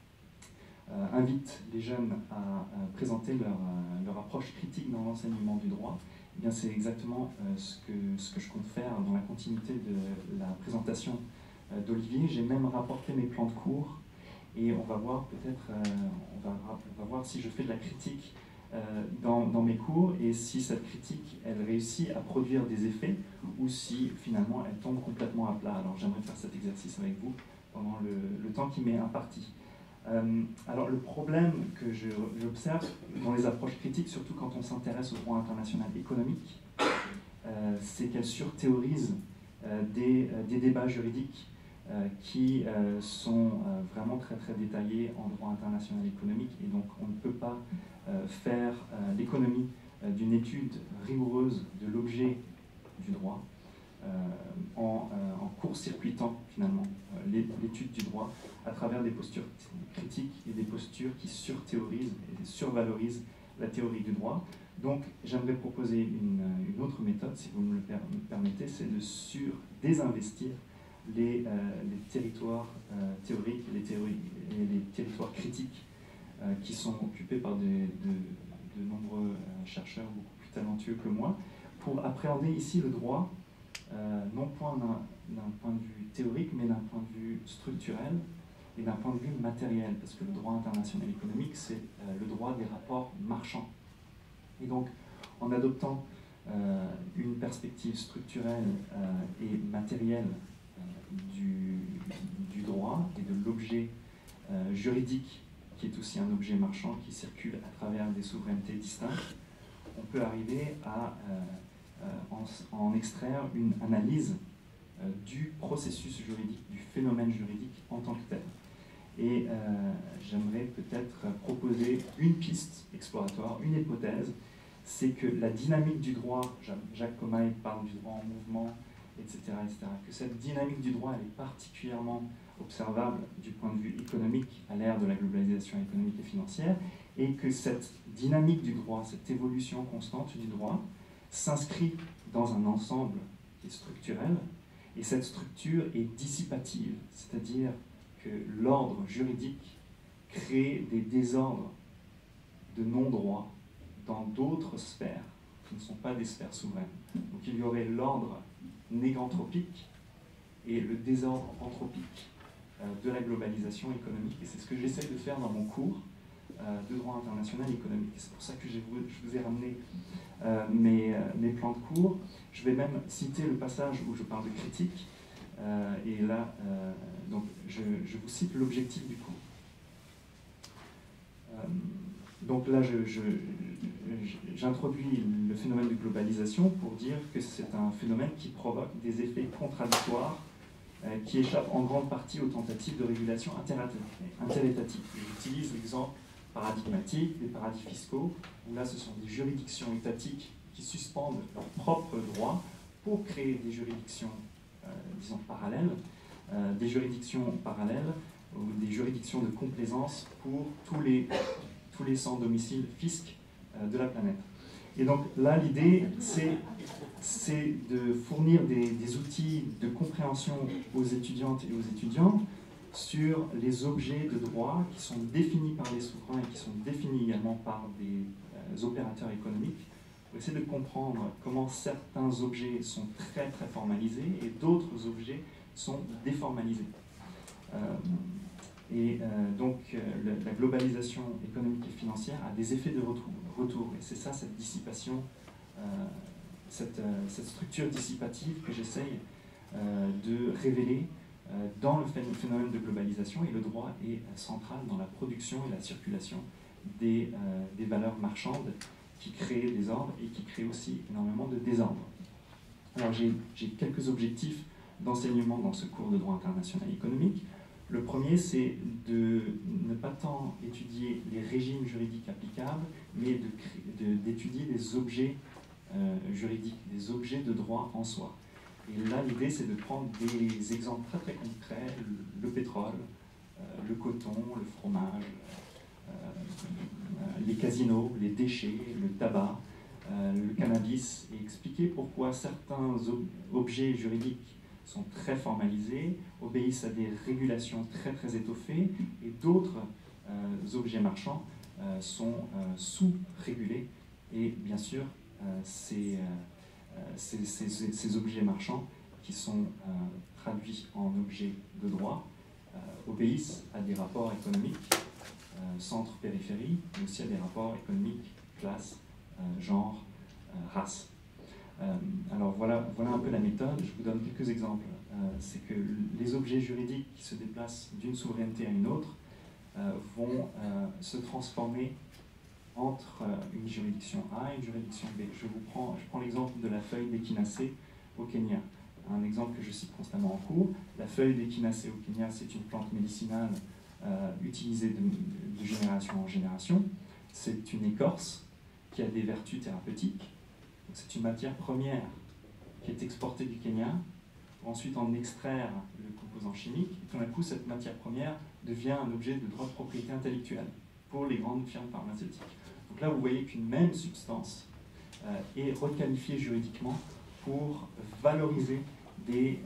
invite les jeunes à présenter leur approche critique dans l'enseignement du droit, eh bien c'est exactement ce que je compte faire dans la continuité de la présentation d'Olivier. J'ai même rapporté mes plans de cours et on va voir peut-être, on va voir si je fais de la critique dans mes cours et si cette critique elle réussit à produire des effets ou si finalement elle tombe complètement à plat. Alors j'aimerais faire cet exercice avec vous pendant le temps qui m'est imparti. Alors le problème que j'observe dans les approches critiques, surtout quand on s'intéresse au droit international économique, c'est qu'elle surthéorise des débats juridiques qui sont vraiment très très détaillés en droit international économique et donc on ne peut pas faire l'économie d'une étude rigoureuse de l'objet du droit en court-circuitant finalement l'étude du droit à travers des postures critiques et des postures qui surthéorisent et survalorisent la théorie du droit. Donc j'aimerais proposer une autre méthode, si vous me le permettez, c'est de désinvestir les territoires théoriques et les territoires critiques qui sont occupés par de nombreux chercheurs beaucoup plus talentueux que moi, pour appréhender ici le droit, non point d'un point de vue théorique, mais d'un point de vue structurel et d'un point de vue matériel, parce que le droit international économique, c'est le droit des rapports marchands. Et donc, en adoptant une perspective structurelle et matérielle du droit et de l'objet juridique, qui est aussi un objet marchand qui circule à travers des souverainetés distinctes, on peut arriver à en extraire une analyse du processus juridique, du phénomène juridique en tant que tel. Et j'aimerais peut-être proposer une piste exploratoire, une hypothèse, c'est que la dynamique du droit, Jacques Comaille parle du droit en mouvement, etc., que cette dynamique du droit elle est particulièrement observable du point de vue économique à l'ère de la globalisation économique et financière, et que cette dynamique du droit, cette évolution constante du droit, s'inscrit dans un ensemble qui est structurel, et cette structure est dissipative, c'est-à-dire que l'ordre juridique crée des désordres de non-droit dans d'autres sphères qui ne sont pas des sphères souveraines. Donc il y aurait l'ordre néganthropique et le désordre anthropique de la globalisation économique. Et c'est ce que j'essaie de faire dans mon cours de droit international économique. C'est pour ça que je vous ai ramené mes plans de cours. Je vais même citer le passage où je parle de critique. Et là, donc, je vous cite l'objectif du cours. Donc là, j'introduis le phénomène de globalisation pour dire que c'est un phénomène qui provoque des effets contradictoires qui échappent en grande partie aux tentatives de régulation interétative. J'utilise l'exemple paradigmatique des paradis fiscaux, où là ce sont des juridictions étatiques qui suspendent leurs propres droits pour créer des juridictions, disons, parallèles, des juridictions parallèles ou des juridictions de complaisance pour tous les sans domicile fisc de la planète. Et donc là, l'idée, c'est de fournir des outils de compréhension aux étudiantes et aux étudiants sur les objets de droit qui sont définis par les souverains et qui sont définis également par des opérateurs économiques, pour essayer de comprendre comment certains objets sont très très formalisés et d'autres objets sont déformalisés. Et donc la globalisation économique et financière a des effets de retour. Et c'est ça, cette dissipation, cette structure dissipative que j'essaye de révéler dans le phénomène de globalisation. Et le droit est central dans la production et la circulation des valeurs marchandes qui créent des ordres et qui créent aussi énormément de désordre. Alors j'ai quelques objectifs d'enseignement dans ce cours de droit international économique. Le premier, c'est de ne pas tant étudier les régimes juridiques applicables, mais d'étudier des objets juridiques, des objets de droit en soi. Et là, l'idée, c'est de prendre des exemples très très concrets, le pétrole, le coton, le fromage, les casinos, les déchets, le tabac, le cannabis, et expliquer pourquoi certains objets juridiques sont très formalisés, obéissent à des régulations très très étoffées, et d'autres objets marchands sont sous-régulés. Et bien sûr, ces objets marchands qui sont traduits en objets de droit obéissent à des rapports économiques, centre-périphérie, mais aussi à des rapports économiques, classe, genre, race. Alors voilà un peu la méthode, je vous donne quelques exemples. C'est que les objets juridiques qui se déplacent d'une souveraineté à une autre vont se transformer entre une juridiction A et une juridiction B. Je prends l'exemple de la feuille d'échinacée au Kenya. Un exemple que je cite constamment en cours. La feuille d'échinacée au Kenya, c'est une plante médicinale utilisée de génération en génération. C'est une écorce qui a des vertus thérapeutiques. C'est une matière première qui est exportée du Kenya pour ensuite en extraire le composant chimique. Et tout d'un coup, cette matière première devient un objet de droit de propriété intellectuelle pour les grandes firmes pharmaceutiques. Donc là, vous voyez qu'une même substance est requalifiée juridiquement pour valoriser des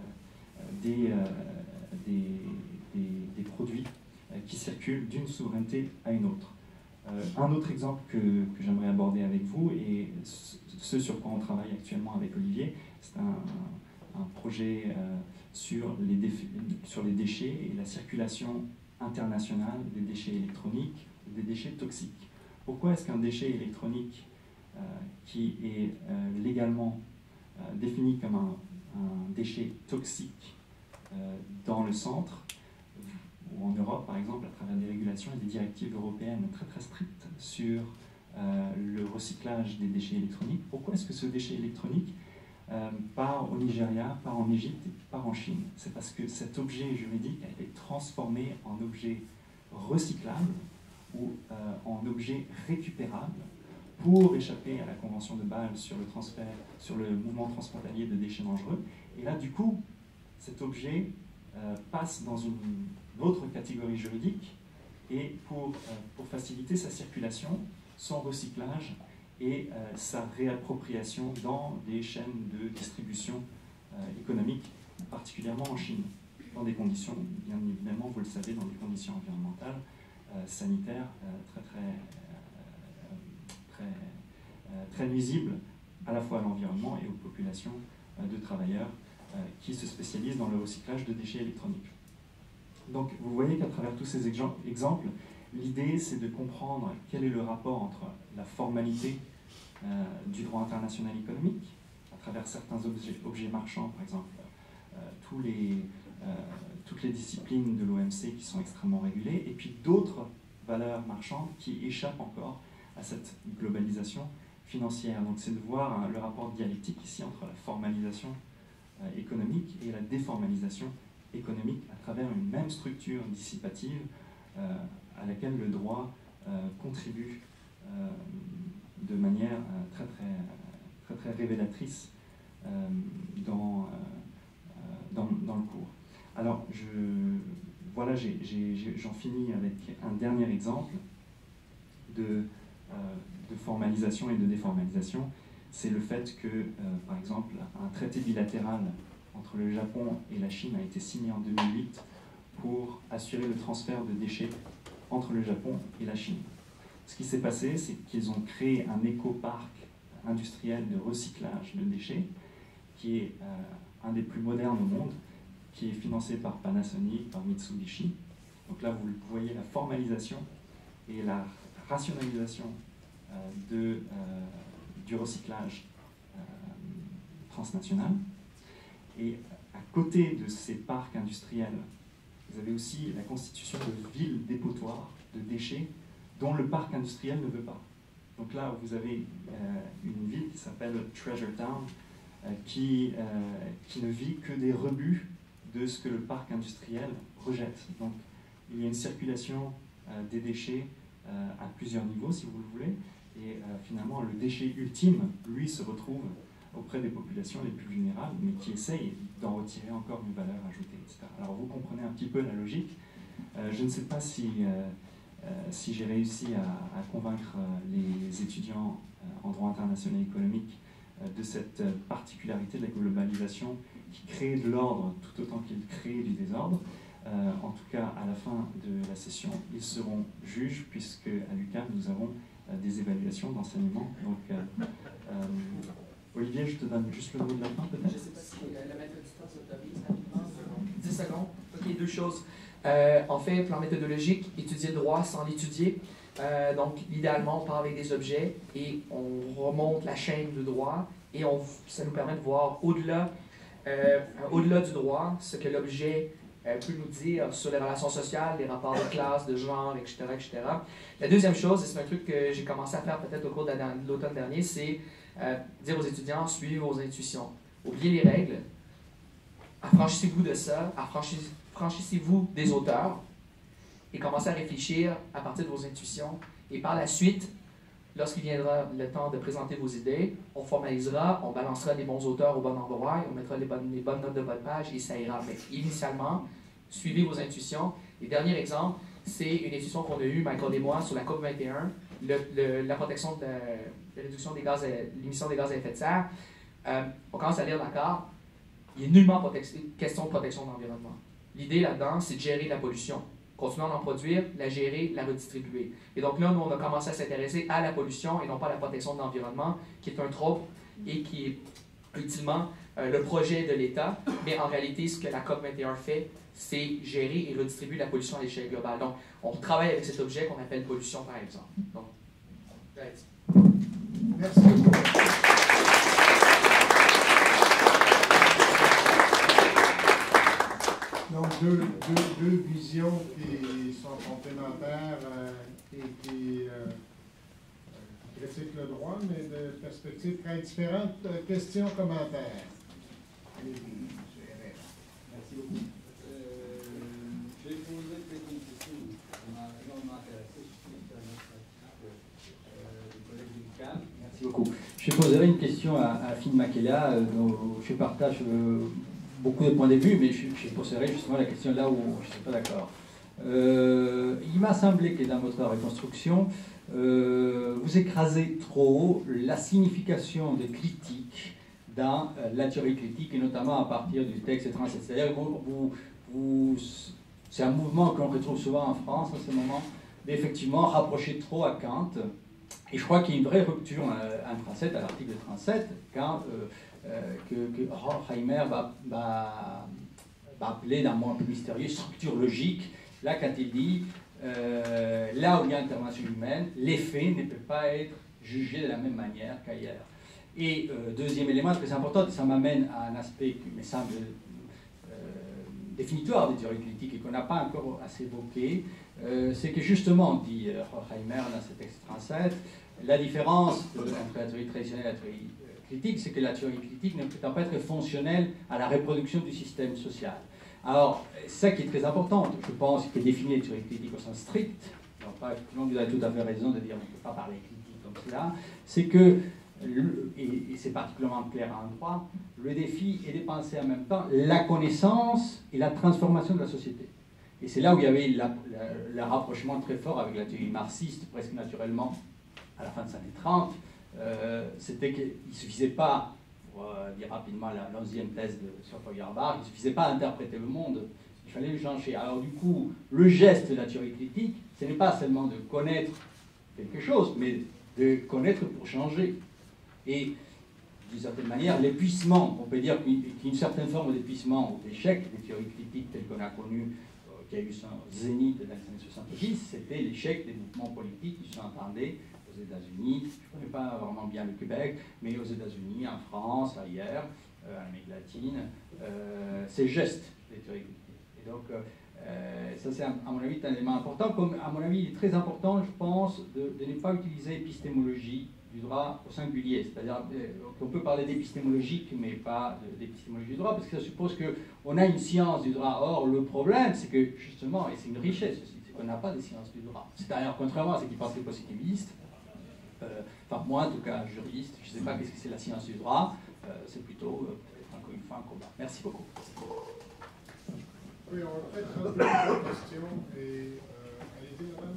produits qui circulent d'une souveraineté à une autre. Un autre exemple que j'aimerais aborder avec vous, et ce sur quoi on travaille actuellement avec Olivier, c'est un projet sur les déchets et la circulation internationale des déchets électroniques ou des déchets toxiques. Pourquoi est-ce qu'un déchet électronique qui est légalement défini comme un déchet toxique dans le centre, ou en Europe par exemple, à travers des régulations et des directives européennes très très strictes sur le recyclage des déchets électroniques, pourquoi est-ce que ce déchet électronique part au Nigeria, part en Égypte et part en Chine? C'est parce que cet objet juridique a été transformé en objet recyclable ou en objet récupérable pour échapper à la Convention de Bâle sur le transfert, sur le mouvement transfrontalier de déchets dangereux. Et là, du coup, cet objet passe dans une autre catégorie juridique, et pour faciliter sa circulation, son recyclage et sa réappropriation dans des chaînes de distribution économique, particulièrement en Chine, dans des conditions, bien évidemment, vous le savez, dans des conditions environnementales, sanitaires très nuisibles à la fois à l'environnement et aux populations de travailleurs qui se spécialisent dans le recyclage de déchets électroniques. Donc vous voyez qu'à travers tous ces exemples, l'idée c'est de comprendre quel est le rapport entre la formalité du droit international économique, à travers certains objets marchands, par exemple, toutes les disciplines de l'OMC qui sont extrêmement régulées, et puis d'autres valeurs marchandes qui échappent encore à cette globalisation financière. Donc c'est de voir le rapport dialectique ici entre la formalisation économique et la déformalisation économique à travers une même structure dissipative à laquelle le droit contribue de manière très révélatrice dans le cours. Alors, voilà, j'en finis avec un dernier exemple de formalisation et de déformalisation. C'est le fait que, par exemple, un traité bilatéral entre le Japon et la Chine a été signé en 2008 pour assurer le transfert de déchets entre le Japon et la Chine. Ce qui s'est passé, c'est qu'ils ont créé un éco-parc industriel de recyclage de déchets qui est un des plus modernes au monde, qui est financé par Panasonic, par Mitsubishi, Donc là, vous voyez la formalisation et la rationalisation du recyclage transnational. Et à côté de ces parcs industriels, vous avez aussi la constitution de villes dépotoirs de déchets dont le parc industriel ne veut pas. Donc là, vous avez une ville qui s'appelle Treasure Town, qui ne vit que des rebuts de ce que le parc industriel rejette. Donc il y a une circulation des déchets à plusieurs niveaux, si vous le voulez, et finalement le déchet ultime, lui, se retrouve auprès des populations les plus vulnérables, mais qui essayent d'en retirer encore une valeur ajoutée, etc. Alors vous comprenez un petit peu la logique. Je ne sais pas si j'ai réussi à convaincre les étudiants en droit international et économique de cette particularité de la globalisation qui crée de l'ordre tout autant qu'il crée du désordre. En tout cas, à la fin de la session, ils seront juges, puisque à l'UQAM, nous avons des évaluations d'enseignement. Donc, Olivier, je te donne juste le mot de la fin, peut-être. Je ne sais pas si le maître du temps s'autorise rapidement. 10 secondes. OK, deux choses. En fait, plan méthodologique, étudier le droit sans l'étudier. Donc, idéalement, on part avec des objets et on remonte la chaîne du droit et ça nous permet de voir au-delà du droit ce que l'objet peut nous dire sur les relations sociales, les rapports de classe, de genre, etc., etc. La deuxième chose, et c'est un truc que j'ai commencé à faire peut-être au cours de l'automne dernier, c'est dire aux étudiants, suivez vos intuitions. Oubliez les règles, affranchissez-vous de ça, affranchissez-vous des auteurs et commencez à réfléchir à partir de vos intuitions. Et par la suite, lorsqu'il viendra le temps de présenter vos idées, on formalisera, on balancera les bons auteurs au bon endroit et on mettra les bonnes notes de votre page et ça ira. Mais initialement, suivez vos intuitions. Et dernier exemple, c'est une intuition qu'on a eue, Michael et moi, sur la COP21, la protection de la réduction des gaz, l'émission des gaz à effet de serre. On commence à lire l'accord. Il n'est nullement question de protection de l'environnement. L'idée là-dedans, c'est de gérer la pollution. Continuons d'en produire, la gérer, la redistribuer. Et donc là, nous, on a commencé à s'intéresser à la pollution et non pas à la protection de l'environnement, qui est un trope et qui est ultimement le projet de l'État. Mais en réalité, ce que la COP21 fait, c'est gérer et redistribuer la pollution à l'échelle globale. Donc, on travaille avec cet objet qu'on appelle pollution, par exemple. Donc, merci beaucoup. Donc, deux visions qui sont complémentaires et qui critiquent le droit, mais de perspectives très différentes. Questions, commentaires? Allez-y, M. Herrera. Merci beaucoup. Je vais poser peut-être une question qui m'a énormément intéressé sur l'expérience du collègue du CAM. Merci beaucoup. Je poserai une question à Finn Makela, dont je partage beaucoup de points de vue, mais je poserai justement la question là où je ne suis pas d'accord. Il m'a semblé que dans votre reconstruction, vous écrasez trop la signification de critique dans la théorie critique, et notamment à partir du texte 37. C'est-à-dire que c'est un mouvement qu'on retrouve souvent en France en ce moment, d'effectivement rapprocher trop à Kant. Et je crois qu'il y a une vraie rupture en 37, à l'article 37, quand que Horkheimer va appeler d'un mot un peu mystérieux structure logique. Là, quand il dit là où il y a intervention humaine, les faits ne peuvent pas être jugés de la même manière qu'ailleurs. Et deuxième élément très important, ça m'amène à un aspect qui me semble définitoire des théories critiques et qu'on n'a pas encore assez évoqué, c'est que justement, dit Horkheimer dans ce texte 37, la différence entre la théorie traditionnelle et la théorie critique, c'est que la théorie critique ne peut pas être fonctionnelle à la reproduction du système social. Alors, ça qui est très important, je pense, que définir la théorie critique au sens strict, effectivement, vous avez tout à fait raison de dire qu'on ne peut pas parler critique comme cela, c'est que, et c'est particulièrement clair en droit, le défi est de penser en même temps la connaissance et la transformation de la société. Et c'est là où il y avait le rapprochement très fort avec la théorie marxiste, presque naturellement, à la fin des années 30, c'était qu'il ne suffisait pas, pour dire rapidement la 11e thèse de Sir Feuerbach, il ne suffisait pas d'interpréter le monde, il fallait le changer. Alors du coup, le geste de la théorie critique, ce n'est pas seulement de connaître quelque chose, mais de connaître pour changer. Et d'une certaine manière, l'épuisement, on peut dire qu'il y a une certaine forme d'épuisement ou d'échec des théories critiques telles qu'on a connues qui a eu son zénith dans les années 70, c'était l'échec des mouvements politiques qui s'entendaient aux États-Unis. Je ne connais pas vraiment bien le Québec, mais aux États-Unis, en France, ailleurs, en Amérique latine, ces gestes des théories politiques. Et donc, ça, c'est à mon avis un élément important. Comme à mon avis, il est très important, je pense, de ne pas utiliser épistémologie du droit au singulier. C'est-à-dire qu'on peut parler d'épistémologique, mais pas d'épistémologie du droit, parce que ça suppose qu'on a une science du droit. Or, le problème, c'est que, justement, et c'est une richesse aussi, c'est qu'on n'a pas de science du droit. C'est-à-dire, contrairement à ce qui pensent les positivistes, enfin, moi, en tout cas, juriste, je ne sais pas qu'est-ce que c'est la science du droit, c'est plutôt, peut-être encore une fois, un combat. Merci beaucoup. Oui, on va peut-être rendre une question et allez-y, madame.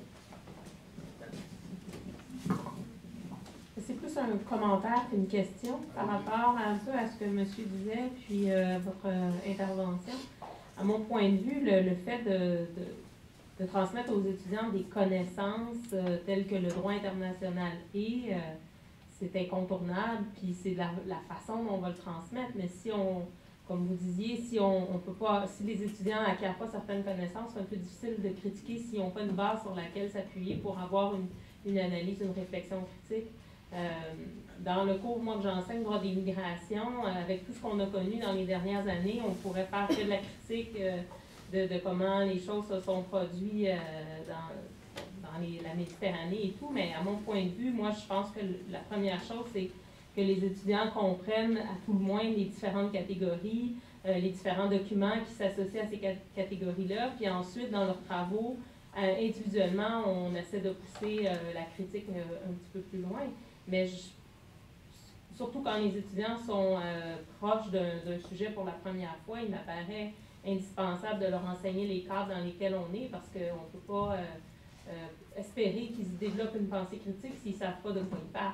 C'est plus un commentaire qu'une question par rapport un peu à ce que monsieur disait, puis votre intervention. À mon point de vue, le fait de transmettre aux étudiants des connaissances telles que le droit international c'est incontournable, puis c'est la façon dont on va le transmettre. Mais si on, comme vous disiez, si on peut pas, si les étudiants n'acquièrent pas certaines connaissances, c'est un peu difficile de critiquer s'ils n'ont pas une base sur laquelle s'appuyer pour avoir une analyse, une réflexion critique. Dans le cours, moi, que j'enseigne droit des migrations, avec tout ce qu'on a connu dans les dernières années, on pourrait faire que de la critique de comment les choses se sont produites dans la Méditerranée et tout, mais à mon point de vue, moi, je pense que la première chose, c'est que les étudiants comprennent à tout le moins les différentes catégories, les différents documents qui s'associent à ces catégories-là, puis ensuite, dans leurs travaux, individuellement, on essaie de pousser la critique un petit peu plus loin. Mais surtout quand les étudiants sont proches d'un sujet pour la première fois, il m'apparaît indispensable de leur enseigner les cadres dans lesquels on est, parce qu'on ne peut pas espérer qu'ils se développent une pensée critique s'ils ne savent pas de quoi ils parlent.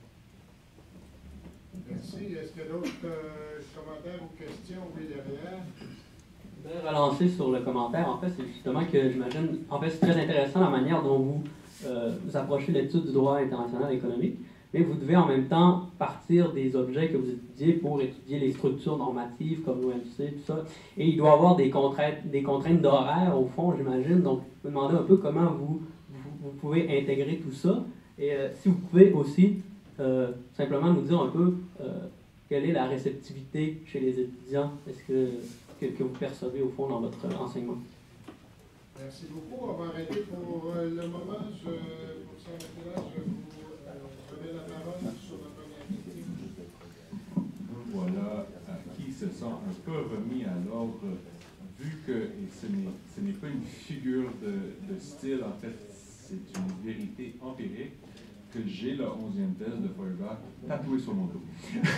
Merci. Est-ce qu'il y a d'autres commentaires ou questions? Oui, derrière. Je voudrais relancer sur le commentaire. En fait, c'est justement que j'imagine, en fait, c'est très intéressant la manière dont vous approchez l'étude du droit international économique, mais vous devez en même temps partir des objets que vous étudiez pour étudier les structures normatives comme l'OMC, tout ça. Et il doit y avoir des contraintes d'horaire, au fond, j'imagine. Donc, je me demandais un peu comment vous pouvez intégrer tout ça. Et si vous pouvez aussi simplement nous dire un peu quelle est la réceptivité chez les étudiants. Est-ce que vous percevez au fond dans votre enseignement? Merci beaucoup. On va arrêter pour le moment. Pour s'arrêter là, je vous donne la parole sur la première critique. Voilà qui se sent un peu remis à l'ordre, vu que, et ce n'est pas une figure de style, en fait, c'est une vérité empirique, que j'ai la 11e thèse de Feuerbach tatouée sur mon dos.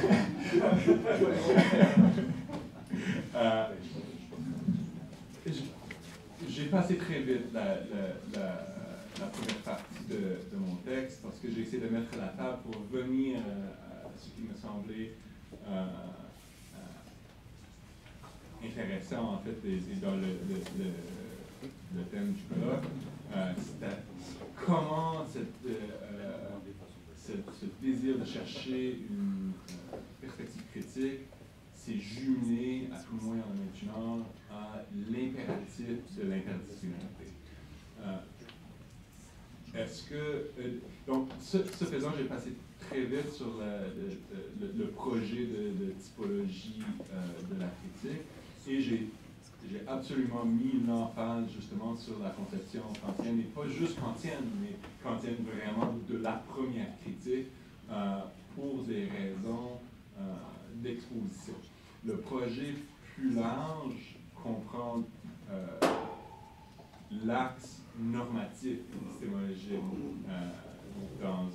J'ai passé très vite la première partie de mon texte parce que j'ai essayé de mettre la table pour revenir à ce qui me semblait intéressant en fait et dans le thème du colloque. C'était comment ce désir de chercher une perspective critique s'est jumelé, à tout le moins en maintenant, à l'impératif de l'interdisciplinarité. Est-ce que... donc, ce faisant, j'ai passé très vite sur le projet de typologie de la critique et j'ai absolument mis l'emphase justement sur la conception kantienne, et pas juste kantienne, mais kantienne vraiment de la première critique pour des raisons d'exposition. Le projet plus large comprend l'axe normatif épistémologique dans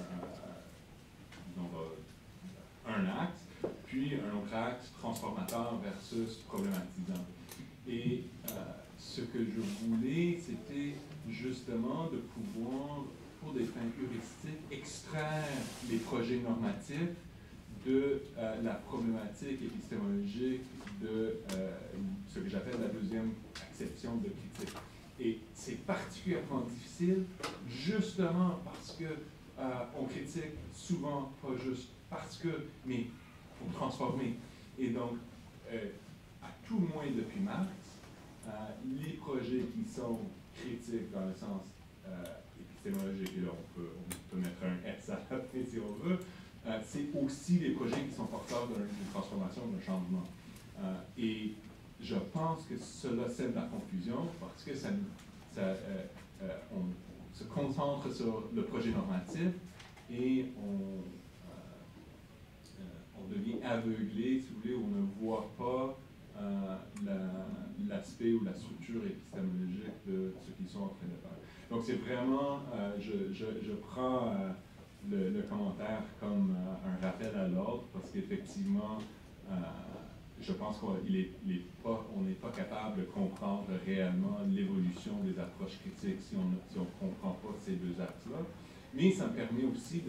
un axe, puis un autre axe transformateur versus problématisant. Et ce que je voulais, c'était justement de pouvoir, pour des fins heuristiques, extraire les projets normatifs de la problématique épistémologique de ce que j'appelle la deuxième acception de critique. Et c'est particulièrement difficile, justement parce que on critique souvent, pas juste parce que, mais pour transformer. Et donc, à tout le moins depuis Marx, les projets qui sont critiques dans le sens épistémologique, et là on peut mettre un S à la fin si on veut, c'est aussi les projets qui sont porteurs d'une transformation, d'un changement. Et je pense que cela sème la confusion parce que on se concentre sur le projet normatif et on devient aveuglé, si vous voulez, on ne voit pas l'aspect ou la structure épistémologique de ce qu'ils sont en train de faire. Donc c'est vraiment, je prends le commentaire comme un rappel à l'ordre parce qu'effectivement, je pense qu'on n'est pas capable de comprendre réellement l'évolution des approches critiques si on ne comprend pas ces deux axes-là. Mais ça me permet aussi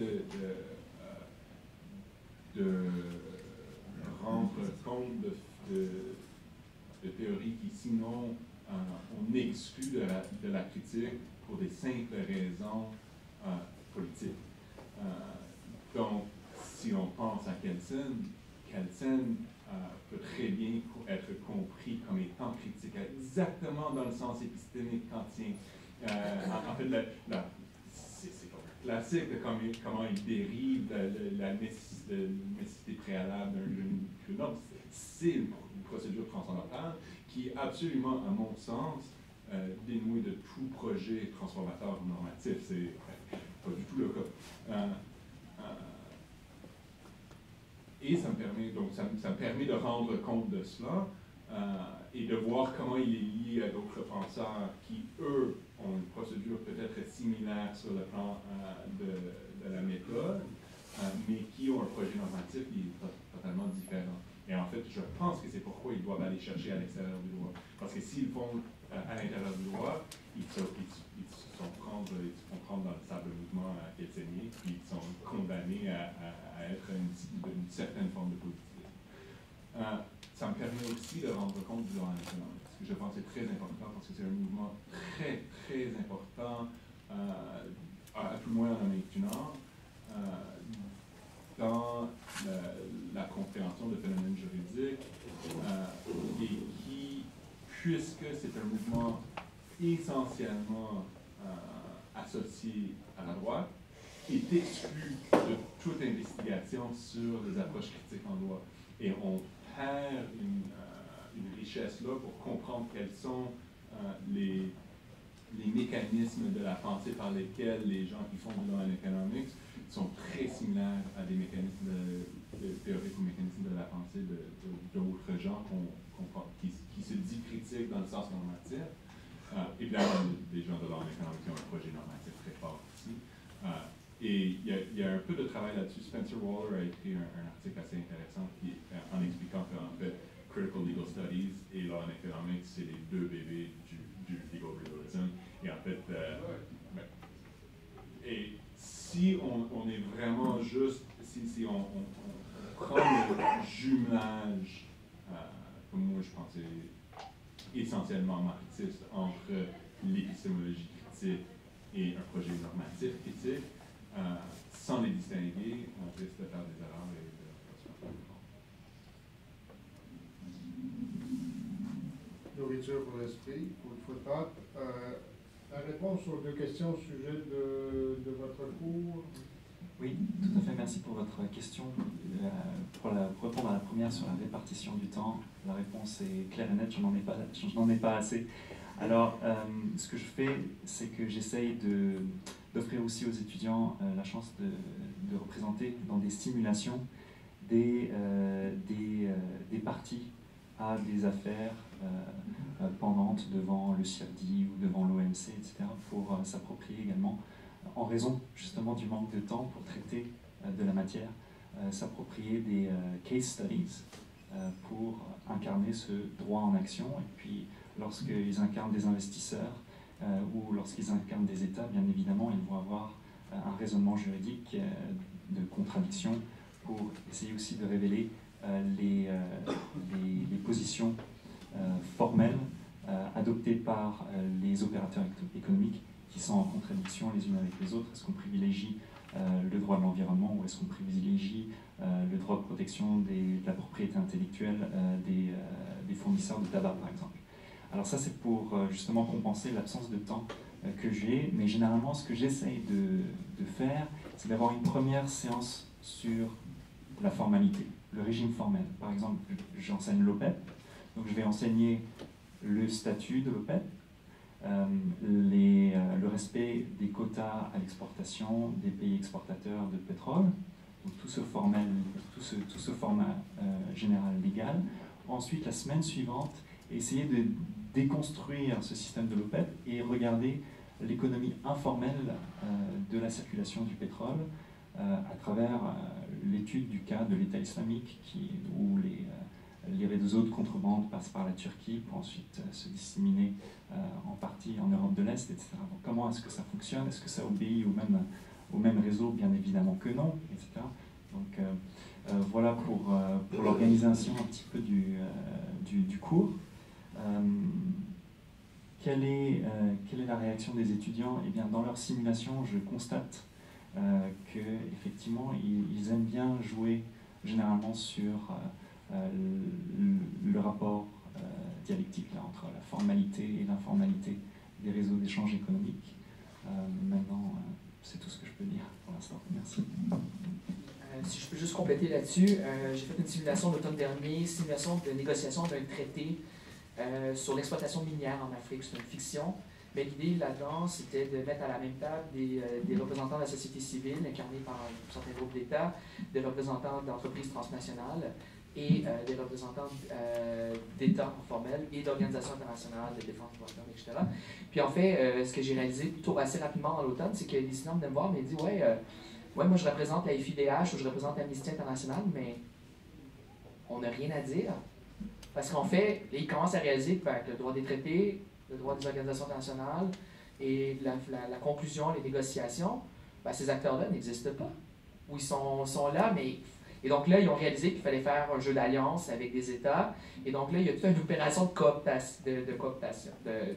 de rendre compte de théories qui, sinon, on exclut de la critique pour des simples raisons politiques. Donc, si on pense à Kelsen peut très bien être compris comme étant critique, exactement dans le sens épistémique kantien. En fait, c'est classique de comment il dérive de la nécessité préalable d'un norme. C'est une procédure transcendantale qui est absolument, à mon sens, dénouée de tout projet transformateur normatif. C'est pas du tout le cas. Et ça me permet de rendre compte de cela et de voir comment il est lié à d'autres penseurs qui, eux, ont une procédure peut-être similaire sur le plan de la méthode, mais qui ont un projet normatif qui est totalement différent. Et en fait, je pense que c'est pourquoi ils doivent aller chercher à l'extérieur du droit. Parce que s'ils vont à l'intérieur du droit, ils se font prendre dans le sable mouvement kelsenien, puis ils sont condamnés à être une certaine forme de positivisme. Ça me permet aussi de rendre compte du droit national, parce que je pense que c'est très important, parce que c'est un mouvement très, très important, à tout le moins en Amérique du Nord, dans la compréhension de phénomènes juridiques, et qui, puisque c'est un mouvement essentiellement associé à la droite, est exclu de toute investigation sur les approches critiques en droit. Et on perd une richesse là pour comprendre quels sont les mécanismes de la pensée par lesquels les gens qui font du law and economics sont très similaires à des mécanismes théoriques ou mécanismes de la pensée d'autres gens qui se disent critiques dans le sens normatif. Évidemment, des gens de law and economics ont un projet normatif très fort ici. Et il y a un peu de travail là-dessus. Spencer Waller a écrit un article assez intéressant en expliquant qu'en fait, Critical Legal Studies et Law and Economics, c'est les deux bébés du legal realism. Et en fait, et si on est vraiment juste, si on prend le jumelage, comme moi je pensais, essentiellement marxiste, entre l'épistémologie critique et un projet normatif critique, sans les distinguer, on risque de faire des erreurs et de se faire Nourriture pour l'esprit, pour le footpath. La réponse aux deux questions au sujet de votre cours. Oui, tout à fait, merci pour votre question. Pour répondre à la première sur la répartition du temps, la réponse est claire et nette, je n'en ai pas assez. Alors, ce que je fais, c'est que j'essaye d'offrir aussi aux étudiants la chance de représenter dans des simulations des parties à des affaires pendantes devant le CIRDI ou devant l'OMC, etc., pour s'approprier également, en raison justement du manque de temps pour traiter de la matière, s'approprier des case studies pour incarner ce droit en action. Et puis, lorsqu'ils incarnent des investisseurs ou lorsqu'ils incarnent des États, bien évidemment, ils vont avoir un raisonnement juridique de contradiction pour essayer aussi de révéler les positions formelles adoptées par les opérateurs économiques qui sont en contradiction les unes avec les autres. Est-ce qu'on privilégie le droit de l'environnement ou est-ce qu'on privilégie le droit de protection de la propriété intellectuelle des fournisseurs de tabac, par exemple? Alors ça, c'est pour justement compenser l'absence de temps que j'ai, mais généralement, ce que j'essaye de faire, c'est d'avoir une première séance sur la formalité, le régime formel. Par exemple, j'enseigne l'OPEP, donc je vais enseigner le statut de l'OPEP, le respect des quotas à l'exportation des pays exportateurs de pétrole, donc tout ce format général légal. Ensuite, la semaine suivante, essayer de déconstruire ce système de l'OPEP et regarder l'économie informelle de la circulation du pétrole à travers l'étude du cas de l'État islamique où les réseaux de contrebande passent par la Turquie pour ensuite se disséminer en partie en Europe de l'Est, etc. Donc, comment est-ce que ça fonctionne? Est-ce que ça obéit au même réseau? Bien évidemment que non, etc. Donc voilà pour l'organisation un petit peu du cours. Quelle est la réaction des étudiants? Eh bien, dans leur simulation, je constate qu'effectivement, ils aiment bien jouer généralement sur le rapport dialectique là, entre la formalité et l'informalité des réseaux d'échange économique. Maintenant, c'est tout ce que je peux dire pour l'instant. Merci. Si je peux juste compléter là-dessus, j'ai fait une simulation l'automne dernier, simulation de négociation d'un traité sur l'exploitation minière en Afrique. C'est une fiction, mais l'idée là-dedans, c'était de mettre à la même table des représentants de la société civile, incarnés par certains groupes d'États, des représentants d'entreprises transnationales et des représentants d'États informels et d'organisations internationales de défense des droits de l'homme, etc. Puis en fait, ce que j'ai réalisé plutôt assez rapidement dans l'automne, c'est que les étudiants venaient me voir et me disent « Ouais, moi je représente la FIDH ou je représente Amnesty International, mais on n'a rien à dire. » Parce qu'en fait, ils commencent à réaliser que le droit des traités, le droit des organisations internationales et la conclusion, les négociations, ces acteurs-là n'existent pas. Ou ils sont là, mais... Et donc là, ils ont réalisé qu'il fallait faire un jeu d'alliance avec des États. Et donc là, il y a toute une opération de cooptation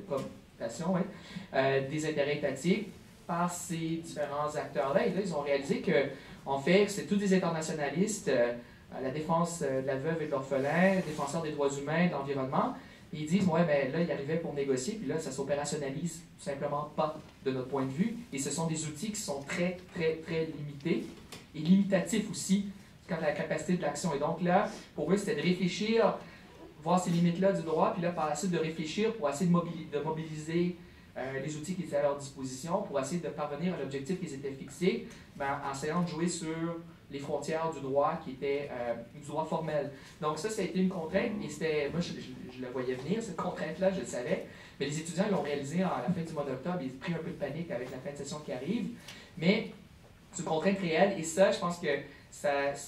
des intérêts étatiques par ces différents acteurs-là. Et là, ils ont réalisé que, en fait, c'est tous des internationalistes, la défense de la veuve et de l'orphelin, défenseurs des droits humains, de l'environnement. Et ils disent, ouais, mais là, ils arrivaient pour négocier, puis là, ça s'opérationnalise tout simplement pas de notre point de vue. Et ce sont des outils qui sont très, très, très limités et limitatifs aussi quant à la capacité de l'action. Et donc là, pour eux, c'était de réfléchir, voir ces limites-là du droit, puis là, par la suite, de réfléchir pour essayer de mobiliser les outils qui étaient à leur disposition pour essayer de parvenir à l'objectif qu'ils étaient fixés, en essayant de jouer sur les frontières du droit qui était du droit formel. Donc ça a été une contrainte, et c'était, moi je le voyais venir, cette contrainte-là, je le savais, mais les étudiants l'ont réalisé à la fin du mois d'octobre, ils ont pris un peu de panique avec la fin de session qui arrive, mais c'est une contrainte réelle, et ça, je pense que ça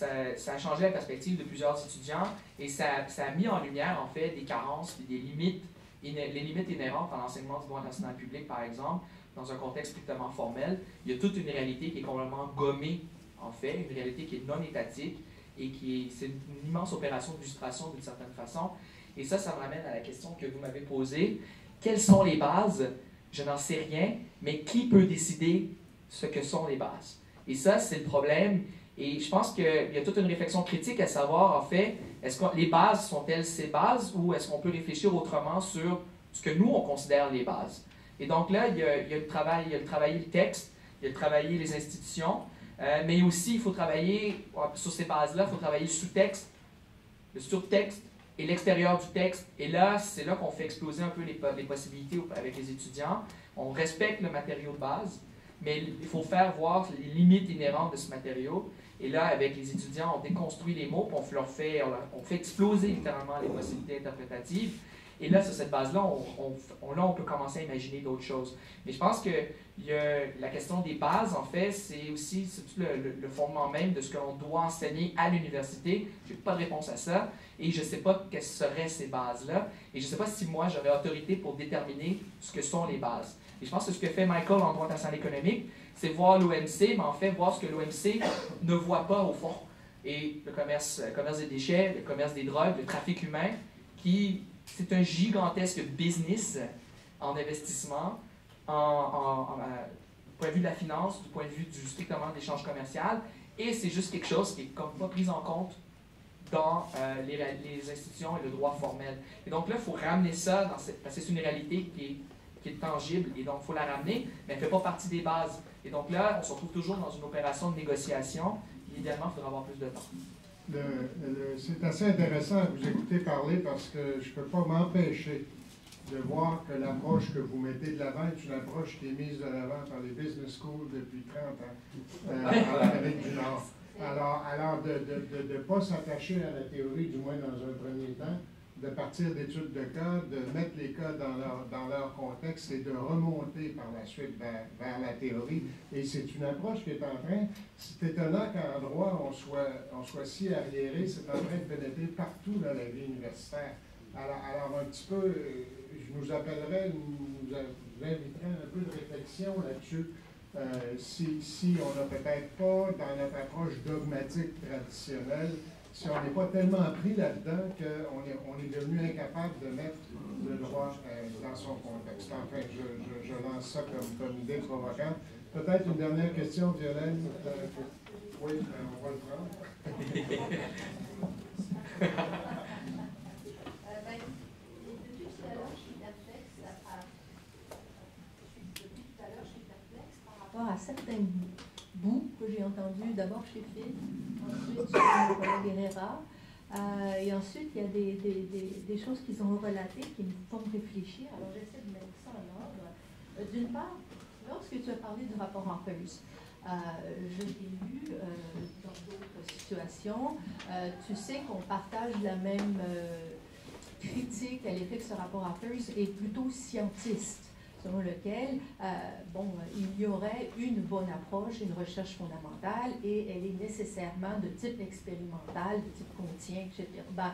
a changé la perspective de plusieurs étudiants, et ça a mis en lumière, en fait, des carences et des limites, les limites inhérentes à l'enseignement du droit international public, par exemple, dans un contexte strictement formel. Il y a toute une réalité qui est complètement gommée, en fait, une réalité qui est non étatique, et c'est une immense opération d'illustration d'une certaine façon. Et ça me ramène à la question que vous m'avez posée. Quelles sont les bases? Je n'en sais rien, mais qui peut décider ce que sont les bases? Et ça, c'est le problème. Et je pense qu'il y a toute une réflexion critique à savoir, en fait, est-ce que les bases sont-elles ces bases ou est-ce qu'on peut réfléchir autrement sur ce que nous, on considère les bases? Et donc là, il y a le travailler le texte, il y a le travailler les institutions, mais aussi, il faut travailler, sur ces bases-là, il faut travailler le sous-texte, le surtexte et l'extérieur du texte. Et là, c'est là qu'on fait exploser un peu les possibilités avec les étudiants. On respecte le matériau de base, mais il faut faire voir les limites inhérentes de ce matériau. Et là, avec les étudiants, on déconstruit les mots, puis on fait exploser littéralement les possibilités interprétatives. Et là, sur cette base-là, on peut commencer à imaginer d'autres choses. Mais je pense que la question des bases, en fait, c'est aussi tout le fondement même de ce que l'on doit enseigner à l'université. Je n'ai pas de réponse à ça, et je ne sais pas quelles seraient ces bases-là. Et je ne sais pas si moi, j'aurais autorité pour déterminer ce que sont les bases. Et je pense que ce que fait Michael en droit international économique, c'est voir l'OMC, mais en fait, voir ce que l'OMC ne voit pas au fond. Et le commerce des déchets, le commerce des drogues, le trafic humain, c'est un gigantesque business en investissement, du point de vue de la finance, du point de vue strictement de l'échange commercial, et c'est juste quelque chose qui n'est comme pas pris en compte dans les institutions et le droit formel. Et donc là, il faut ramener ça, parce que c'est une réalité qui est tangible, et donc il faut la ramener, mais elle ne fait pas partie des bases. Et donc là, on se retrouve toujours dans une opération de négociation, et idéalement, il faudra avoir plus de temps. C'est assez intéressant à vous écouter parler parce que je ne peux pas m'empêcher de voir que l'approche que vous mettez de l'avant est une approche qui est mise de l'avant par les business schools depuis 30 ans en Amérique du Nord. Alors de ne pas s'attacher à la théorie, du moins dans un premier temps, de partir d'études de cas, de mettre les cas dans leur contexte et de remonter par la suite vers la théorie. Et c'est une approche qui est en train, c'est étonnant qu'en droit, on soit si arriéré, c'est en train de pénétrer partout dans la vie universitaire. Alors un petit peu, je nous appellerais, vous inviterais un peu de réflexion là-dessus. Si on n'a peut-être pas, dans notre approche dogmatique traditionnelle, si on n'est pas tellement pris là-dedans qu'on est devenu incapable de mettre le droit dans son contexte. Enfin, je lance ça comme idée provocante. Peut-être une dernière question, Violaine. Oui, on va le prendre. À certains bouts que j'ai entendus, d'abord chez Phil, ensuite chez mon collègue Herrera, et ensuite il y a des choses qu'ils ont relatées qui me font réfléchir. Alors j'essaie de mettre ça en ordre. D'une part, lorsque tu as parlé du rapport Harper's, je l'ai lu dans d'autres situations. Tu sais qu'on partage la même critique à l'effet que ce rapport Harper's est plutôt scientiste, selon lequel, il y aurait une bonne approche, une recherche fondamentale, et elle est nécessairement de type expérimental, de type contient, etc.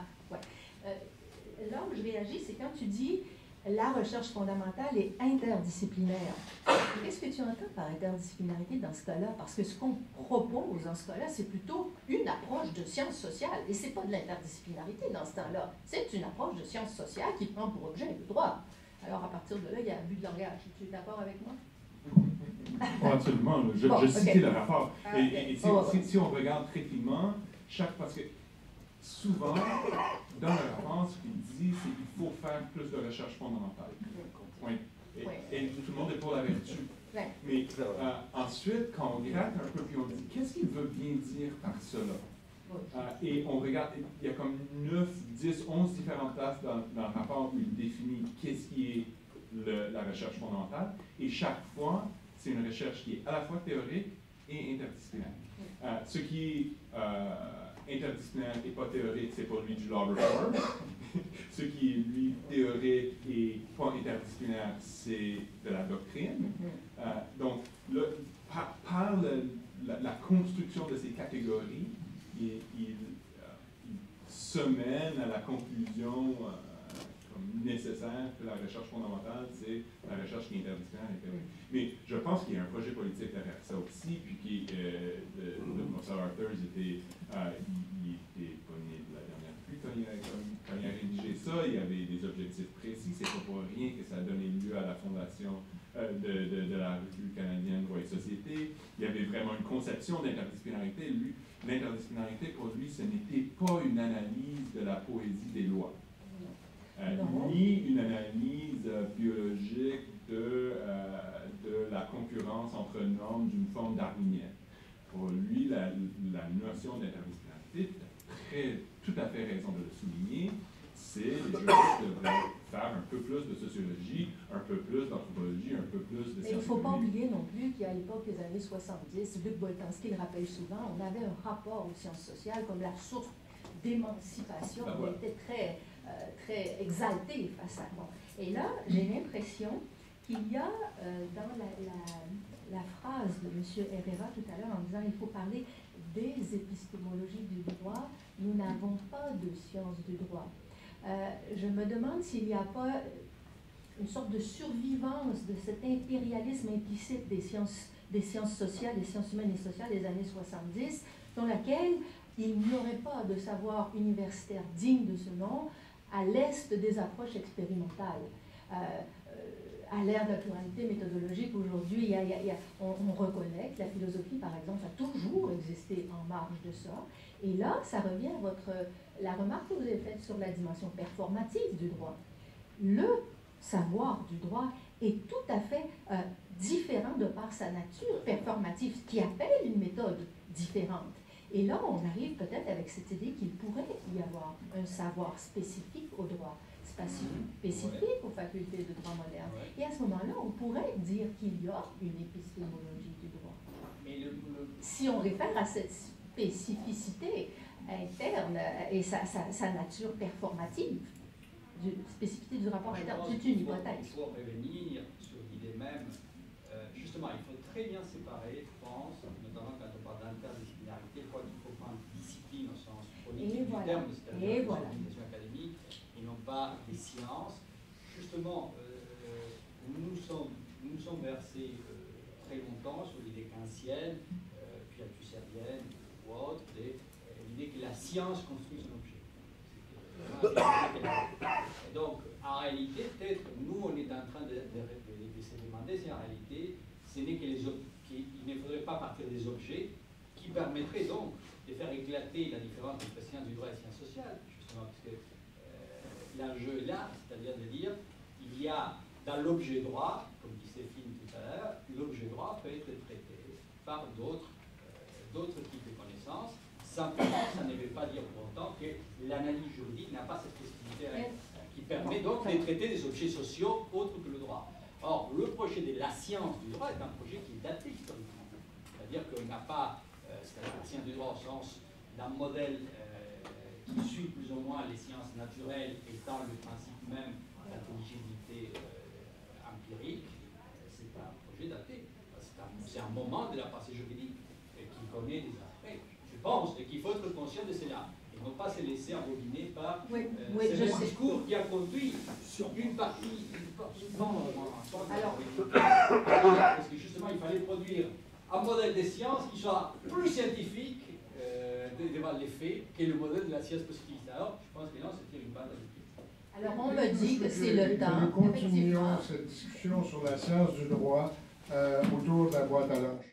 Là où je réagis, c'est quand tu dis la recherche fondamentale est interdisciplinaire. Qu'est-ce que tu entends par interdisciplinarité dans ce cas-là? Parce que ce qu'on propose dans ce cas-là, c'est plutôt une approche de sciences sociales, et ce n'est pas de l'interdisciplinarité dans ce temps-là. C'est une approche de sciences sociales qui prend pour objet le droit. Alors, à partir de là, il y a abus de langage. Tu es d'accord avec moi? Oh, absolument. Je citais le rapport. Et si on regarde très finement, parce que souvent, dans le rapport, ce qu'il dit, c'est qu'il faut faire plus de recherche fondamentale. Oui. Et tout le monde est pour la vertu. Mais ensuite, quand on gratte un peu, puis on dit, qu'est-ce qu'il veut bien dire par cela? Et on regarde, il y a comme 9, 10, 11 différentes places dans le rapport où il définit qu'est-ce qui est la recherche fondamentale. Et chaque fois, c'est une recherche qui est à la fois théorique et interdisciplinaire. Ce qui est interdisciplinaire et pas théorique, c'est pour lui du law reform. Ce qui est, lui, théorique et pas interdisciplinaire, c'est de la doctrine. Donc, par la construction de ces catégories, il se mène à la conclusion comme nécessaire que la recherche fondamentale, c'est la recherche qui est interdisciplinaire. Mais je pense qu'il y a un projet politique derrière ça aussi, puis le professeur Harper's il était pogné de la dernière pluie quand il a rédigé ça. Il y avait des objectifs précis. C'est pas pour rien que ça a donné lieu à la fondation de la Revue canadienne Droit et Société. Il y avait vraiment une conception d'interdisciplinarité. L'interdisciplinarité, pour lui, ce n'était pas une analyse de la poésie des lois, ni une analyse biologique de la concurrence entre normes d'une forme darwinienne. Pour lui, la notion d'interdisciplinarité, tu as tout à fait raison de le souligner, c'est les juristes devraient faire un peu plus de sociologie, un peu plus d'anthropologie, un peu plus de sciences. Il ne faut pas oublier non plus qu'à l'époque des années 70, Luc Boltanski le rappelle souvent, on avait un rapport aux sciences sociales comme la source d'émancipation. On était très exalté face à moi. Et là, j'ai l'impression qu'il y a dans la phrase de M. Herrera tout à l'heure en disant il faut parler des épistémologies du droit, nous n'avons pas de sciences du droit. Je me demande s'il n'y a pas une sorte de survivance de cet impérialisme implicite des sciences sociales, des sciences humaines et sociales des années 70, dans laquelle il n'y aurait pas de savoir universitaire digne de ce nom à l'est des approches expérimentales. à l'ère de la pluralité méthodologique aujourd'hui, on reconnaît que la philosophie, par exemple, a toujours existé en marge de ça. Et là, ça revient à la remarque que vous avez faite sur la dimension performative du droit. Le savoir du droit est tout à fait différent de par sa nature performative, ce qui appelle une méthode différente. Et là, on arrive peut-être avec cette idée qu'il pourrait y avoir un savoir spécifique au droit, spécifique aux facultés de droit moderne. Et à ce moment-là, on pourrait dire qu'il y a une épistémologie du droit. Mais si on réfère à cette spécificité interne et sa nature performative, spécificité du rapport interne, c'est une hypothèse. Il faut revenir sur l'idée même. Justement, il faut très bien séparer, je pense, notamment quand on parle d'interdisciplinarité, il faut prendre discipline au sens politique du terme, c'est-à-dire l'organisation académique, et non pas les sciences. Justement, nous sommes versés très longtemps sur l'idée kantienne, puis althusserlienne ou autre, l'idée que la science construit son objet. Et donc, en réalité, peut-être, nous, on est en train de se demander si en réalité, ce n'est qu'il ne faudrait pas partir des objets qui permettraient donc de faire éclater la différence entre sciences du droit et sciences sociales, justement, parce que l'enjeu est là, c'est-à-dire de dire, il y a dans l'objet droit, comme disait Finn tout à l'heure, l'objet droit peut être traité par d'autres types de connaissances. Simplement, ça ne veut pas dire pour autant que l'analyse juridique n'a pas cette spécificité qui permet donc de traiter des objets sociaux autres que le droit. Or, le projet de la science du droit est un projet qui est daté historiquement. C'est-à-dire qu'on n'a pas, c'est-à-dire la science du droit au sens d'un modèle qui suit plus ou moins les sciences naturelles étant le principe même de l'intelligibilité empirique, c'est un projet daté. C'est un moment de la pensée juridique qui connaît des aspects. Je pense qu'il faut être conscient de cela et ne pas se laisser embobiner par ce discours qui a conduit une partie. Parce que justement, il fallait produire un modèle de science qui soit plus scientifique devant les faits que le modèle de la science positiviste. Alors, je pense que non, c'était une balle à pied. Alors, on me dit que c'est le temps. Nous continuons cette discussion sur la science du droit autour de la boîte à lunch.